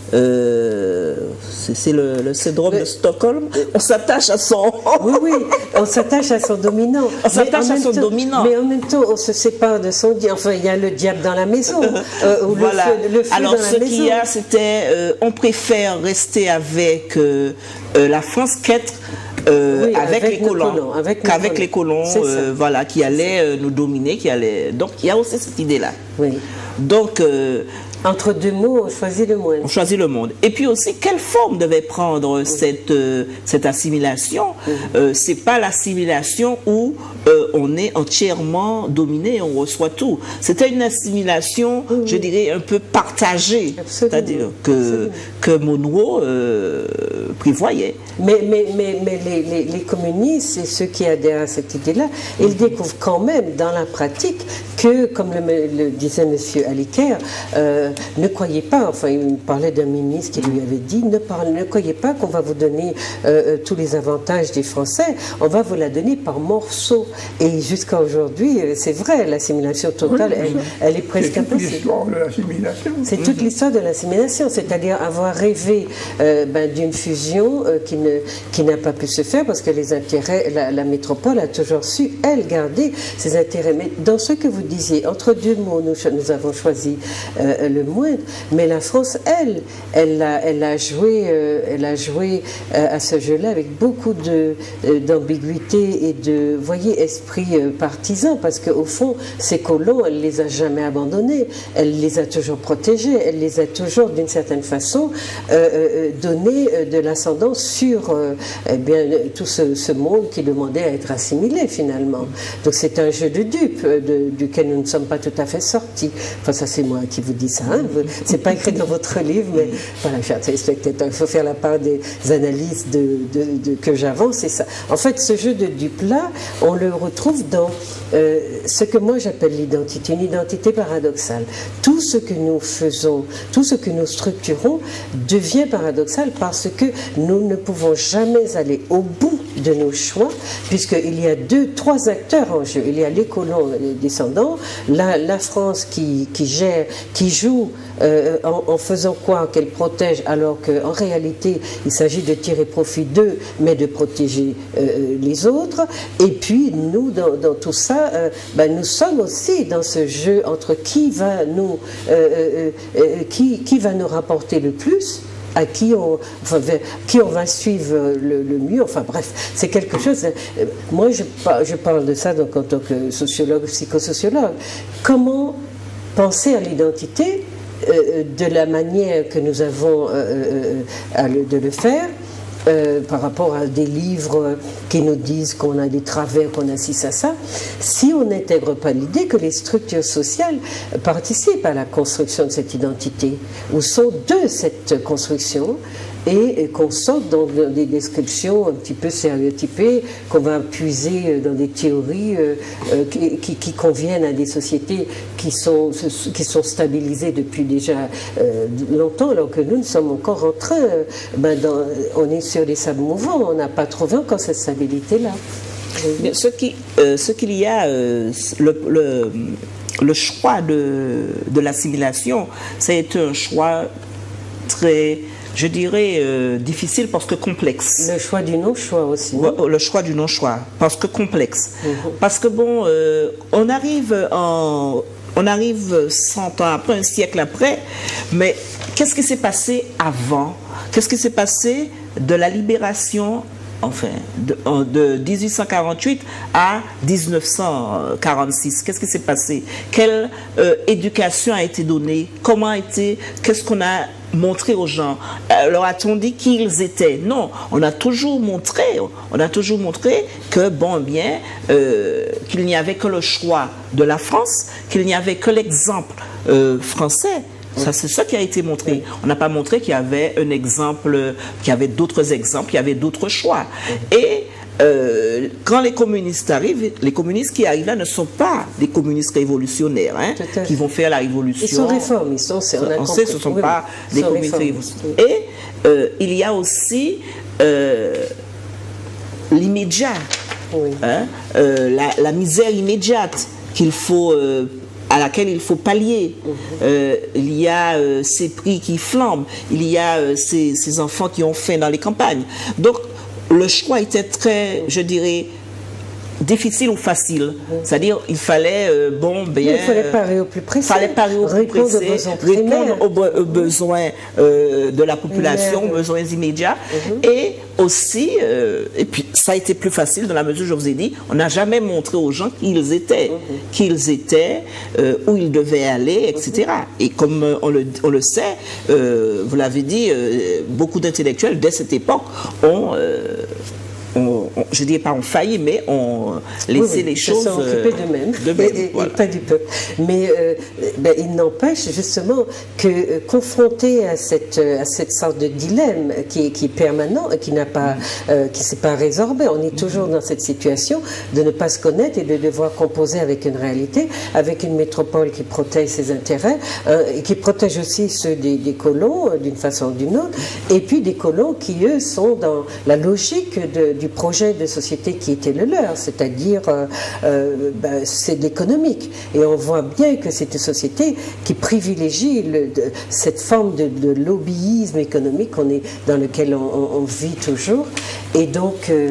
Euh, C'est le, le syndrome mais, de Stockholm. On s'attache à son... Oui, oui, on s'attache à son dominant. On s'attache à son temps, dominant. Mais en même temps, on se sépare de son diable. Enfin, il y a le diable dans la maison. Euh, ou voilà. le feu, le feu Alors, dans ce qu'il y a, c'était... Euh, on préfère rester avec euh, euh, la France qu'être... Euh, oui, avec, avec les colons, qu'avec les colons, euh, voilà, qui allaient euh, nous dominer, qui allaient. Donc il y a aussi cette idée-là. Oui. Donc, euh, entre deux mots, on choisit le moindre. On choisit le monde. Et puis aussi, quelle forme devait prendre oui. cette, euh, cette assimilation oui. euh, C'est pas l'assimilation où euh, on est entièrement dominé, on reçoit tout. C'était une assimilation, oui. je dirais, un peu partagée. C'est-à-dire que, que Monroe euh, prévoyait. Mais, mais, mais, mais les, les, les communistes et ceux qui adhèrent à cette idée-là, ils mm-hmm. découvrent quand même dans la pratique que, comme le, le disait M. Aliker, euh, ne croyez pas, enfin il parlait d'un ministre qui lui avait dit, ne, parle, ne croyez pas qu'on va vous donner euh, tous les avantages des Français, on va vous la donner par morceaux. Et jusqu'à aujourd'hui, c'est vrai, l'assimilation totale, oui, elle, elle est presque impossible. C'est toute l'histoire de l'assimilation, c'est-à-dire avoir rêvé euh, ben, d'une fusion euh, qui ne, qui n'a pas pu se faire parce que les intérêts, la, la métropole a toujours su, elle, garder ses intérêts. Mais dans ce que vous disiez, entre deux mots, nous, nous avons choisi euh, le moindre, mais la France, elle, elle a, elle a joué, euh, elle a joué euh, à ce jeu-là avec beaucoup de, euh, d'ambiguïté et de, voyez, esprit euh, partisan, parce qu'au fond, ces colons, elle les a jamais abandonnés, elle les a toujours protégés, elle les a toujours, d'une certaine façon, euh, euh, donné euh, de l'ascendant sur euh, eh bien, tout ce, ce monde qui demandait à être assimilé, finalement. Donc c'est un jeu de dupes euh, de, duquel nous ne sommes pas tout à fait sortis. Enfin, ça c'est moi qui vous dis ça, hein. C'est pas écrit dans votre livre, mais voilà, chers téléspectateurs, il faut faire la part des analyses de, de, de, que j'avance, et ça. En fait, ce jeu de dupes-là, on le retrouve dans euh, ce que moi j'appelle l'identité, une identité paradoxale. Tout ce que nous faisons, tout ce que nous structurons devient paradoxal parce que nous ne pouvons jamais aller au bout de nos choix, puisqu'il y a deux, trois acteurs en jeu. Il y a les colons, les descendants, la, la France qui, qui gère, qui joue euh, en, en faisant quoi qu'elle protège, alors qu'en réalité, il s'agit de tirer profit d'eux, mais de protéger euh, les autres. Et puis, nous, dans, dans tout ça, euh, ben, nous sommes aussi dans ce jeu entre qui va nous, euh, euh, euh, qui, qui va nous rapporter le plus, à qui on, enfin, qui on va suivre le, le mieux, enfin bref, c'est quelque chose, moi je, je parle de ça donc en tant que sociologue, psychosociologue, comment penser à l'identité euh, de la manière que nous avons euh, euh, à le, de le faire, Euh, par rapport à des livres qui nous disent qu'on a des travers, qu'on a ci, ça, ça, si on n'intègre pas l'idée que les structures sociales participent à la construction de cette identité, ou sont de cette construction, et, et qu'on sorte dans, dans des descriptions un petit peu stéréotypées, qu'on va puiser dans des théories euh, euh, qui, qui, qui conviennent à des sociétés qui sont, qui sont stabilisées depuis déjà euh, longtemps, alors que nous, nous sommes encore en train, euh, ben dans, on est sur des sables mouvants, on n'a pas trouvé encore cette stabilité-là. Oui. Ce qu'il euh, ce qu'il y a, euh, le, le, le choix de, de l'assimilation, c'est un choix très, je dirais, euh, difficile parce que complexe. Le choix du non-choix aussi. Non? Le choix du non-choix, parce que complexe. Mm-hmm. Parce que bon, euh, on arrive en... On arrive cent ans après, un siècle après, mais qu'est-ce qui s'est passé avant? Qu'est-ce qui s'est passé de la libération, enfin, de, de mille huit cent quarante-huit à mille neuf cent quarante-six? Qu'est-ce qui s'est passé? Quelle euh, éducation a été donnée? Comment a été? Qu'est-ce qu'on a montré aux gens? Alors a-t-on dit qui ils étaient? Non, on a toujours montré, on a toujours montré que, bon, bien, euh, qu'il n'y avait que le choix de la France, qu'il n'y avait que l'exemple euh, français. Ça, c'est ça qui a été montré. On n'a pas montré qu'il y avait un exemple, qu'il y avait d'autres exemples, qu'il y avait d'autres choix. Et euh, quand les communistes arrivent, les communistes qui arrivent là ne sont pas des communistes révolutionnaires, hein, qui vont faire la révolution. Ils sont réformes, ils sont, on, on sait, ce ne sont pas des communistes révolutionnaires. Et euh, il y a aussi euh, l'immédiat, oui. hein, euh, la, la misère immédiate qu'il faut euh, à laquelle il faut pallier. Mmh. Euh, il y a euh, ces prix qui flambent, il y a euh, ces, ces enfants qui ont faim dans les campagnes. Donc, le choix était très, je dirais, difficile ou facile. C'est-à-dire, il fallait, euh, bon, bien... Il fallait parer au plus précis. Il fallait parer au plus précis, répondre aux, be aux besoins euh, de la population, aux besoins immédiats. Mm-hmm. Et aussi, euh, et puis ça a été plus facile dans la mesure où je vous ai dit, on n'a jamais montré aux gens qui ils étaient, mm-hmm. qui ils étaient, euh, où ils devaient aller, et cetera. Mm-hmm. Et comme euh, on, le, on le sait, euh, vous l'avez dit, euh, beaucoup d'intellectuels, dès cette époque, ont... Euh, On, on, je ne dis pas on failli, mais on laissait oui, oui, les choses euh, d'eux-mêmes de et, et, voilà. et pas du peuple. Mais euh, ben, il n'empêche justement que euh, confronté à cette, à cette sorte de dilemme qui, qui est permanent et qui n'a pas, euh, qui s'est pas résorbé, on est toujours dans cette situation de ne pas se connaître et de devoir composer avec une réalité, avec une métropole qui protège ses intérêts euh, et qui protège aussi ceux des, des colons euh, d'une façon ou d'une autre, et puis des colons qui eux sont dans la logique de, du projet de société qui était le leur, c'est-à-dire euh, euh, ben, c'est l'économique. Et on voit bien que c'est une société qui privilégie le, de, cette forme de, de lobbyisme économique on est, dans lequel on, on, on vit toujours. Et donc, euh,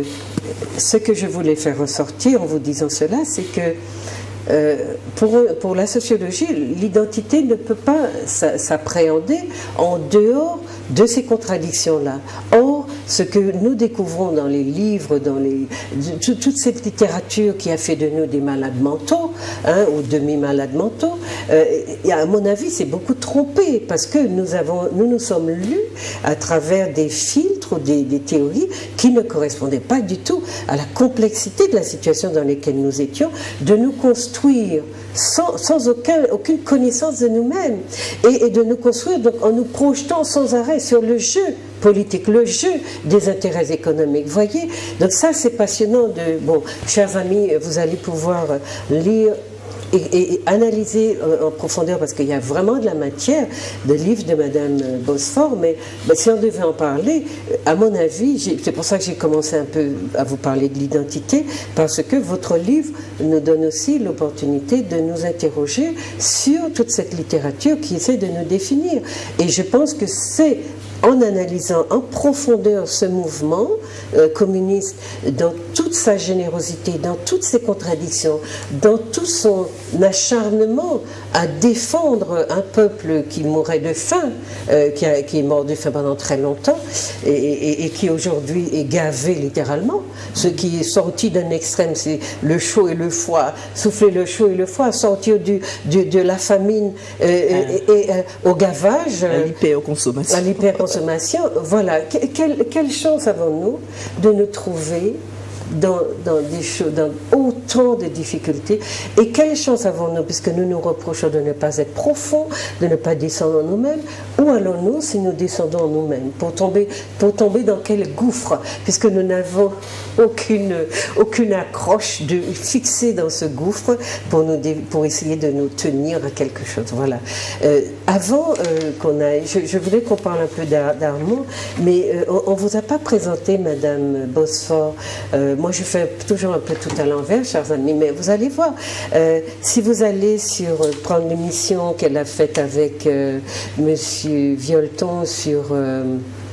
ce que je voulais faire ressortir en vous disant cela, c'est que Euh, pour, pour la sociologie, l'identité ne peut pas s'appréhender en dehors de ces contradictions-là. Or, ce que nous découvrons dans les livres, dans les, toute cette littérature qui a fait de nous des malades mentaux, hein, ou demi-malades mentaux, euh, à mon avis, c'est beaucoup trompé, parce que nous, avons, nous nous sommes lus à travers des filtres ou des, des théories qui ne correspondaient pas du tout à la complexité de la situation dans laquelle nous étions, de nous construire Sans, sans aucun, aucune connaissance de nous-mêmes et, et de nous construire donc, en nous projetant sans arrêt sur le jeu politique, le jeu des intérêts économiques. Voyez, donc ça c'est passionnant. De, bon, chers amis, vous allez pouvoir lire Et, et, et analyser en, en profondeur, parce qu'il y a vraiment de la matière de livres de Madame Bosphore, mais, mais si on devait en parler, à mon avis, c'est pour ça que j'ai commencé un peu à vous parler de l'identité, parce que votre livre nous donne aussi l'opportunité de nous interroger sur toute cette littérature qui essaie de nous définir. Et je pense que c'est en analysant en profondeur ce mouvement euh, communiste dans toute sa générosité, dans toutes ses contradictions, dans tout son acharnement à défendre un peuple qui mourait de faim, euh, qui, a, qui est mort de faim pendant très longtemps et, et, et qui aujourd'hui est gavé littéralement. Ce qui est sorti d'un extrême, c'est le chaud et le froid, souffler le chaud et le froid, sortir du, du, de la famine euh, ah. et, et euh, au gavage, à l'hyperconsommation. À l'hyperconsommation. Voilà, quelle, quelle chance avons-nous de nous trouver dans, dans, des choses, dans autant de difficultés, et quelle chance avons-nous, puisque nous nous reprochons de ne pas être profonds, de ne pas descendre en nous-mêmes. Où allons-nous si nous descendons en nous-mêmes, pour tomber, pour tomber dans quel gouffre, puisque nous n'avons aucune, aucune accroche de, fixée dans ce gouffre pour, nous, pour essayer de nous tenir à quelque chose. Voilà. Euh, avant euh, qu'on aille, je, je voulais qu'on parle un peu d'Armand, mais euh, on ne vous a pas présenté Madame Bosphore. Euh, moi, je fais toujours un peu tout à l'envers, chers amis, mais vous allez voir. Euh, si vous allez sur euh, prendre l'émission qu'elle a faite avec euh, Monsieur Violeton sur euh,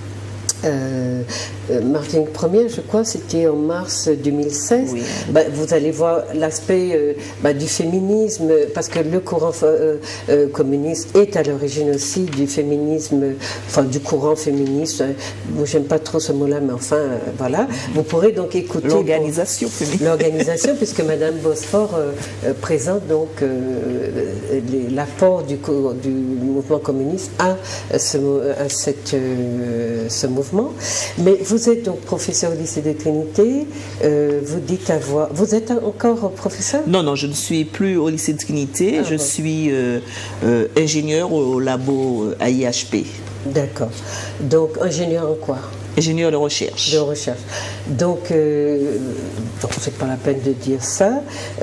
euh, euh, Martinique Première, je crois, c'était en mars deux mille seize. Oui. Bah, vous allez voir l'aspect euh, bah, du féminisme, parce que le courant euh, euh, communiste est à l'origine aussi du féminisme, enfin du courant féministe. Moi, j'aime pas trop ce mot-là, mais enfin, euh, voilà. Vous pourrez donc écouter l'organisation féministe. L'organisation, puisque Madame Bosphore euh, euh, présente donc euh, l'apport du, du mouvement communiste à, ce, à cette, euh, ce mouvement. Mais vous êtes donc professeur au lycée de Trinité, euh, vous dites avoir... Vous êtes encore professeur? Non, non, je ne suis plus au lycée de Trinité, ah, je bon. suis euh, euh, ingénieur au labo A I H P. D'accord. Donc, ingénieur en quoi? Ingénieur de recherche. De recherche. Donc, euh, c'est pas la peine de dire ça.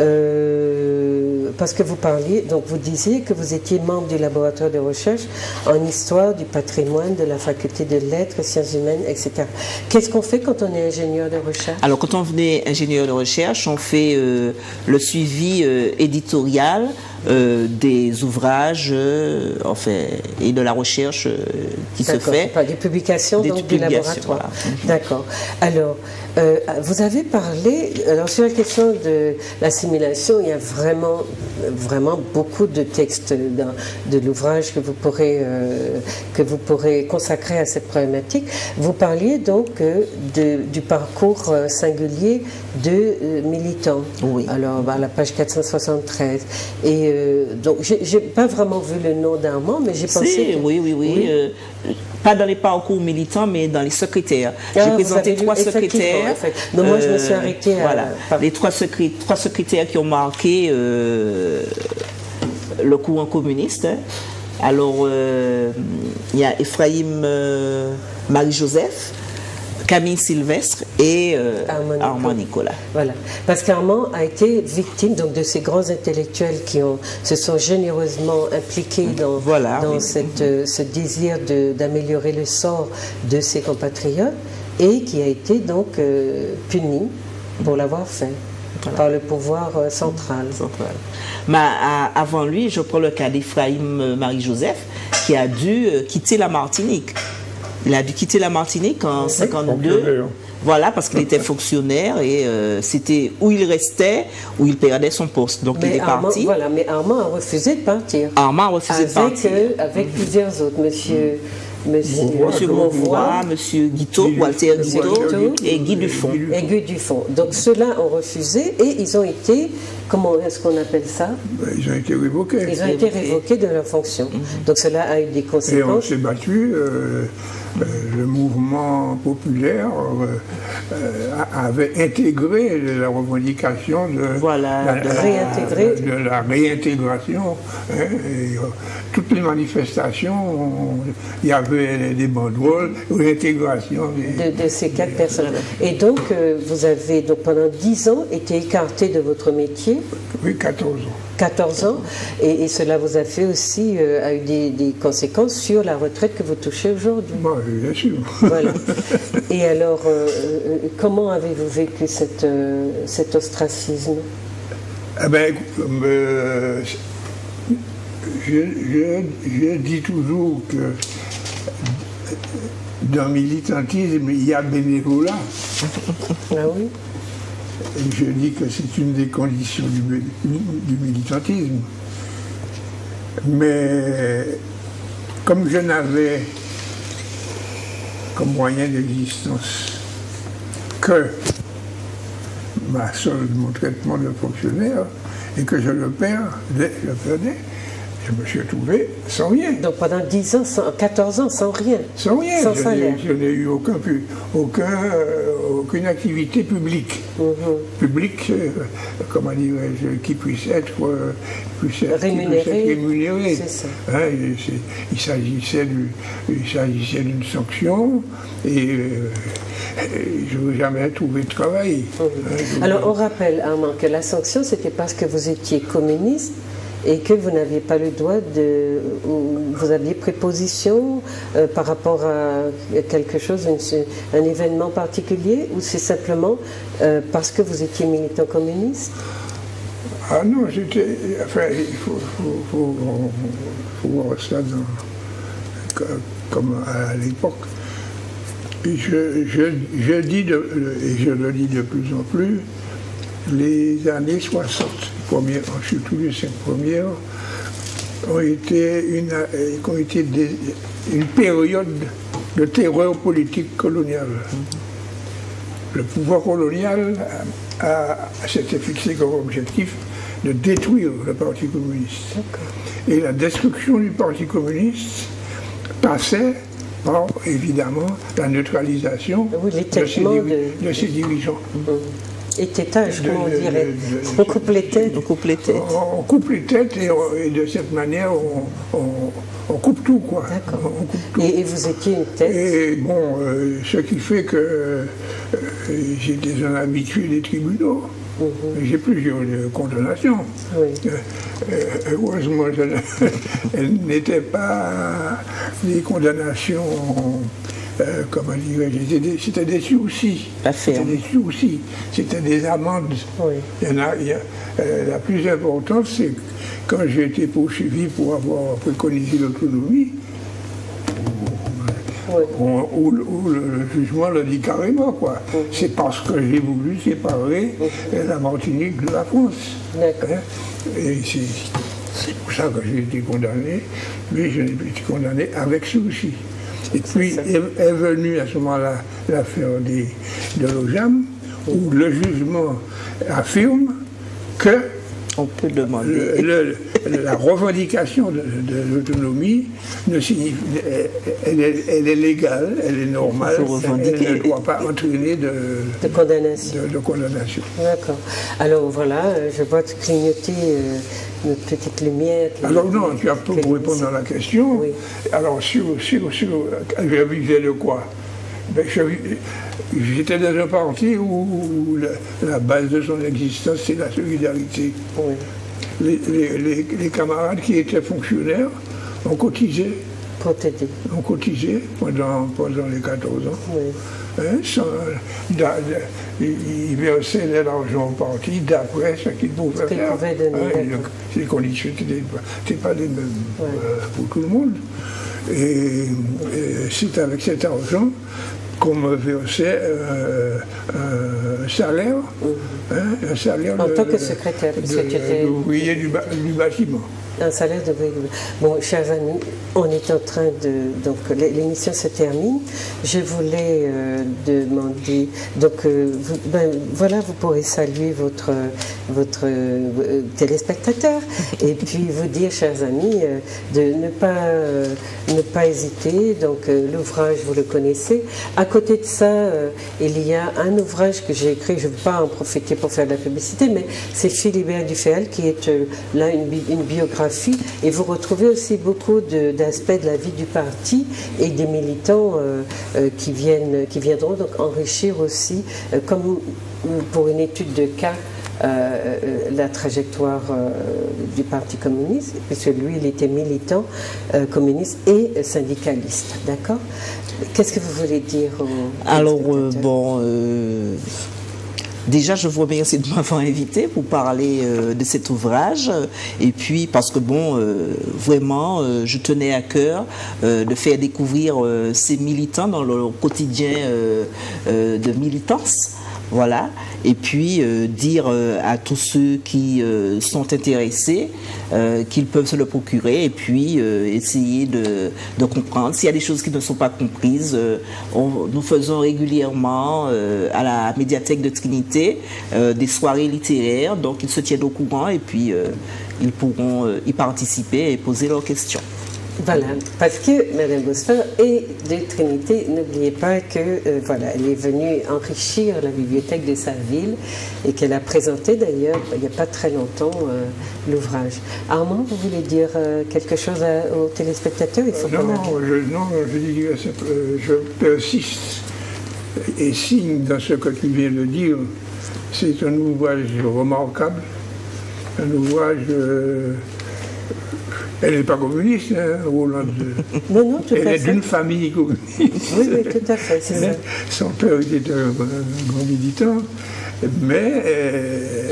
Euh, parce que vous parliez, donc vous disiez que vous étiez membre du laboratoire de recherche en histoire du patrimoine de la faculté de lettres, sciences humaines, et cetera. Qu'est-ce qu'on fait quand on est ingénieur de recherche? Alors, quand on est ingénieur de recherche, on fait euh, le suivi euh, éditorial euh, des ouvrages euh, enfin, et de la recherche euh, qui se fait. Pas des publications des donc, publications, du laboratoire. Voilà. D'accord. Alors, euh, vous avez parlé, alors sur la question de l'assimilation, il y a vraiment, vraiment beaucoup de textes dans, de l'ouvrage que vous pourrez euh, que vous pourrez consacrer à cette problématique. Vous parliez donc euh, de, du parcours euh, singulier de euh, militants. Oui. Alors, à la page quatre cent soixante-treize. Et euh, donc, j'ai pas vraiment vu le nom d'Armand, mais j'ai pensé. Si, que... oui, oui, oui. oui. Euh, pas dans les parcours militants, mais dans les secrétaires. Ah, j'ai présenté lu, trois secrétaires. Donc, moi, je me suis arrêtée à. Voilà. Les trois, secré trois secrétaires qui ont marqué euh, le courant communiste. Alors, euh, il y a Ephraim euh, Marie-Joseph, Camille Sylvestre et euh, Armand, Armand Nicolas. Voilà, parce qu'Armand a été victime donc, de ces grands intellectuels qui ont, se sont généreusement impliqués dans, voilà, dans oui. cette, euh, ce désir d'améliorer le sort de ses compatriotes et qui a été donc euh, puni pour l'avoir fait. Voilà. Par le pouvoir euh, central. central. Mais à, avant lui, je prends le cas d'Ephraim Marie-Joseph qui a dû euh, quitter la Martinique. Il a dû quitter la Martinique en mille neuf cent cinquante-deux. Voilà, parce qu'il était fonctionnaire et euh, c'était où il restait, où il perdait son poste. Donc mais il est Armand, parti. Voilà, mais Armand a refusé de partir. Armand a refusé avec, de partir. Euh, avec plusieurs autres, monsieur. Monsieur, monsieur Mauvois, monsieur Guiteau, Walter Guiteau et Guy Dufont. Et Guy Dufont. Donc ceux-là ont refusé et ils ont été, comment est-ce qu'on appelle ça? Ils ont été révoqués. Ils ont été révoqués de leur fonction. Mm-hmm. Donc cela a eu des conséquences. Et on s'est battu. Euh, le mouvement populaire euh, avait intégré la revendication de, voilà, la, de, réintégrer. de, de la réintégration. Hein, et, euh, toutes les manifestations, il y avait des banderoles, réintégration. Des... De, de ces quatre personnes. Et donc, euh, vous avez donc, pendant dix ans été écarté de votre métier. Oui, quatorze ans. quatorze ans, et, et cela vous a fait aussi, euh, a eu des, des conséquences sur la retraite que vous touchez aujourd'hui. Bon, bien sûr. Voilà. Et alors, euh, comment avez-vous vécu cette, euh, cet ostracisme? Eh bien, euh, je, je, je dis toujours que dans le militantisme, il y a bénévolat. Ah oui? Je dis que c'est une des conditions du, du militantisme. Mais comme je n'avais comme moyen d'existence que ma solde, mon traitement de fonctionnaire, et que je le perds, je le perdais, je me suis retrouvé sans rien. Donc pendant dix ans, sans, quatorze ans, sans rien. Sans rien. Sans je salaire. Je n'ai eu aucun, aucun, euh, aucune activité publique. Mm-hmm. Publique, euh, comment dirais-je, qui puisse être, euh, puisse être rémunérée. rémunéré. C'est ça. Hein, il s'agissait d'une sanction et euh, je n'ai jamais trouvé de travail. Mm-hmm. hein, Alors on rappelle, Armand, que la sanction, c'était parce que vous étiez communiste et que vous n'aviez pas le droit de... Vous aviez préposition euh, par rapport à quelque chose, une, un événement particulier, ou c'est simplement euh, parce que vous étiez militant communiste? Ah non, j'étais... Enfin, il faut, faut, faut, faut voir ça dans, comme à l'époque. Je, je, je dis, de, et je le dis de plus en plus, les années soixante, premières, surtout les cinq premières, ont été une, ont été des, une période de terreur politique coloniale. Le pouvoir colonial a, a, s'était fixé comme objectif de détruire le Parti communiste. Et la destruction du Parti communiste passait par, évidemment, la neutralisation oui, de, ses, de... de ses dirigeants. Mmh. Étêtage, comment on dirait. On coupe les têtes. On coupe les têtes. On, on coupe les têtes et, on, et de cette manière, on, on, on coupe tout, quoi. D'accord. Et, et vous étiez une tête. Et bon, euh, ce qui fait que euh, j'étais un habitué des tribunaux. Mm-hmm. J'ai plusieurs euh, condamnations. Oui. Euh, heureusement, elles n'étaient pas des condamnations euh, comment dirais-je, c'était des soucis. C'était des soucis, c'était des amendes. Oui. Il y en a, il y a, euh, la plus importante, c'est quand j'ai été poursuivi pour avoir préconisé l'autonomie, oui. où, où, où le, le jugement le dit carrément, quoi. Oui. C'est parce que j'ai voulu séparer oui. la Martinique de la France. D'accord. Hein? Et c'est pour ça que j'ai été condamné, mais je n'ai pas été condamné avec souci. Et puis est, est venue à ce moment-là l'affaire de l'O-J-A-M, où le jugement affirme que on peut demander. Le, le, la revendication de, de l'autonomie ne signifie, elle, elle, elle est légale, elle est normale, elle ne doit pas entraîner de, de condamnation. De, de condamnation. D'accord. Alors voilà, je vois clignoter euh, notre petite lumière. Alors non, tu as pour répondre à la question. Oui. Alors sur, sur, sur, je visais de quoi? Ben, j'étais dans un parti où la, la base de son existence, c'est la solidarité. Oui. Les, les, les, les camarades qui étaient fonctionnaires ont cotisé. Protégé. Ont cotisé pendant, pendant les quatorze ans. Oui. Hein, sans, da, da, ils versaient l'argent au parti d'après ce qu'ils pouvaient faire. Pouvaient donner, hein, les conditions n'étaient pas les mêmes ouais. euh, pour tout le monde. Et, et c'est avec cet argent qu'on me versait euh, un salaire, mmh. hein, un salaire en de, tant que secrétaire, d'ouvrier du, du bâtiment. Un salaire de Bon, chers amis, on est en train de... Donc, l'émission se termine. Je voulais euh, demander... Donc, euh, vous, ben, voilà, vous pourrez saluer votre, votre euh, téléspectateur et puis vous dire, chers amis, euh, de ne pas, euh, ne pas hésiter. Donc, euh, l'ouvrage, vous le connaissez. À côté de ça, euh, il y a un ouvrage que j'ai écrit, je ne veux pas en profiter pour faire de la publicité, mais c'est Philibert Dufayel qui est euh, là une, une biographie. Et vous retrouvez aussi beaucoup d'aspects de, de la vie du parti et des militants euh, euh, qui, viennent, qui viendront donc enrichir aussi, euh, comme pour une étude de cas, euh, euh, la trajectoire euh, du Parti communiste, puisque lui, il était militant euh, communiste et syndicaliste. D'accord? Qu'est-ce que vous voulez dire aux Alors, euh, bon... Euh... Déjà, je vous remercie de m'avoir invité pour parler euh, de cet ouvrage. Et puis, parce que, bon, euh, vraiment, euh, je tenais à cœur euh, de faire découvrir euh, ces militants dans leur quotidien euh, euh, de militance. Voilà. Et puis, euh, dire euh, à tous ceux qui euh, sont intéressés euh, qu'ils peuvent se le procurer et puis euh, essayer de, de comprendre. S'il y a des choses qui ne sont pas comprises, euh, on, nous faisons régulièrement euh, à la médiathèque de Trinité euh, des soirées littéraires. Donc, ils se tiennent au courant et puis euh, ils pourront euh, y participer et poser leurs questions. Voilà, parce que Madame Bosphore est de Trinité, n'oubliez pas que euh, voilà, elle est venue enrichir la bibliothèque de sa ville et qu'elle a présenté d'ailleurs il n'y a pas très longtemps euh, l'ouvrage. Armand, vous voulez dire euh, quelque chose à, aux téléspectateurs? Il faut euh, non, je, non, je dis, euh, je persiste et signe dans ce que tu viens de dire. C'est un ouvrage remarquable, un ouvrage... Euh, Elle n'est pas communiste, hein, Rolande. Non, non, tout Elle à est fait. d'une famille communiste. Oui, oui, tout à fait, c'est ça. Son père était un, un grand militant, mais euh,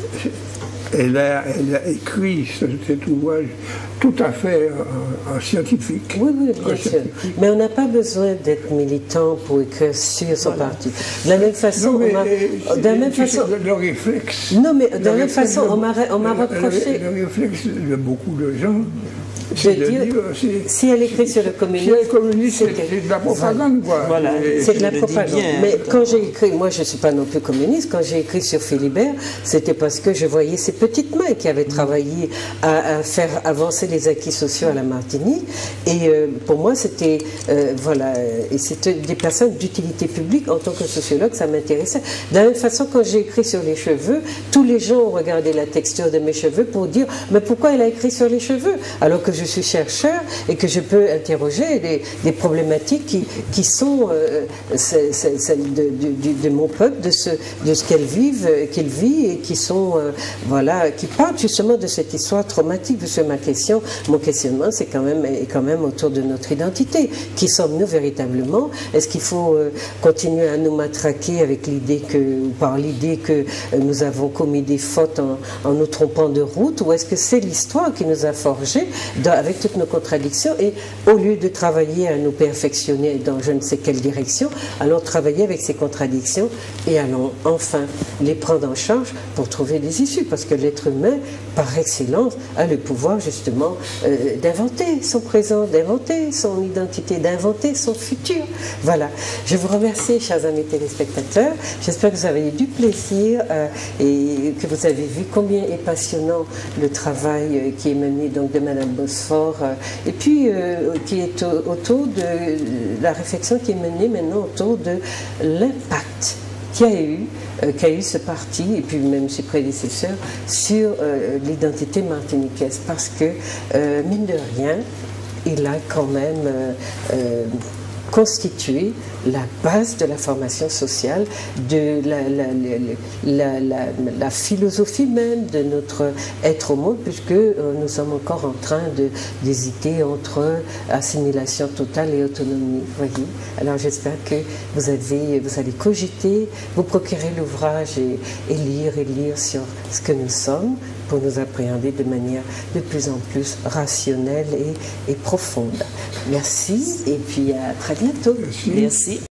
elle, a, elle a écrit cet ouvrage tout à fait en, en scientifique. Oui, oui, bien sûr. Mais on n'a pas besoin d'être militant pour écrire sur son voilà. parti. De la même façon, non, mais, on de la même façon, le, le réflexe. Non, mais de la même façon, on m'a reproché. Le, le réflexe de beaucoup de gens. Je veux dire, dire si elle écrit sur le communisme, si communiste, c'est de la propagande, quoi. Voilà, c'est de la propagande. Bien, mais quand j'ai écrit, moi je ne suis pas non plus communiste, quand j'ai écrit sur Philibert, c'était parce que je voyais ces petites mains qui avaient travaillé à, à faire avancer les acquis sociaux à la Martinique. Et euh, pour moi, c'était, euh, voilà, et c'était des personnes d'utilité publique. En tant que sociologue, ça m'intéressait. De la même façon, quand j'ai écrit sur les cheveux, tous les gens ont regardé la texture de mes cheveux pour dire, mais pourquoi elle a écrit sur les cheveux? Alors alors que je suis chercheur et que je peux interroger des, des problématiques qui, qui sont euh, celles de, de, de mon peuple, de ce, de ce qu'elle vive, qu'elle vit, et qui sont, euh, voilà, qui parlent justement de cette histoire traumatique. Parce que ma question, mon questionnement, c'est quand même, est quand même autour de notre identité. Qui sommes-nous véritablement? Est-ce qu'il faut euh, continuer à nous matraquer avec l'idée que, ou par l'idée que euh, nous avons commis des fautes en, en nous trompant de route, ou est-ce que c'est l'histoire qui nous a forgés dans, avec toutes nos contradictions, et au lieu de travailler à nous perfectionner dans je ne sais quelle direction, allons travailler avec ces contradictions et allons enfin les prendre en charge pour trouver des issues, parce que l'être humain, par excellence, a le pouvoir justement euh, d'inventer son présent, d'inventer son identité, d'inventer son futur. Voilà. Je vous remercie, chers amis téléspectateurs. J'espère que vous avez eu du plaisir euh, et que vous avez vu combien est passionnant le travail euh, qui est mené donc de Madame Bosphore euh, et puis euh, qui est au, autour de la réflexion qui est menée maintenant autour de l'impact qu'il y a eu, euh, qu'a eu ce parti, et puis même ses prédécesseurs, sur euh, l'identité martiniquaise. Parce que, euh, mine de rien, il a quand même euh, euh, constitué la base de la formation sociale, de la, la, la, la, la philosophie même de notre être au monde, puisque euh, nous sommes encore en train d'hésiter entre assimilation totale et autonomie. Voyez. Alors j'espère que vous, avez, vous allez cogiter, vous procurer l'ouvrage et, et lire et lire sur ce que nous sommes, pour nous appréhender de manière de plus en plus rationnelle et, et profonde. Merci, et puis à très bientôt. Merci. Merci.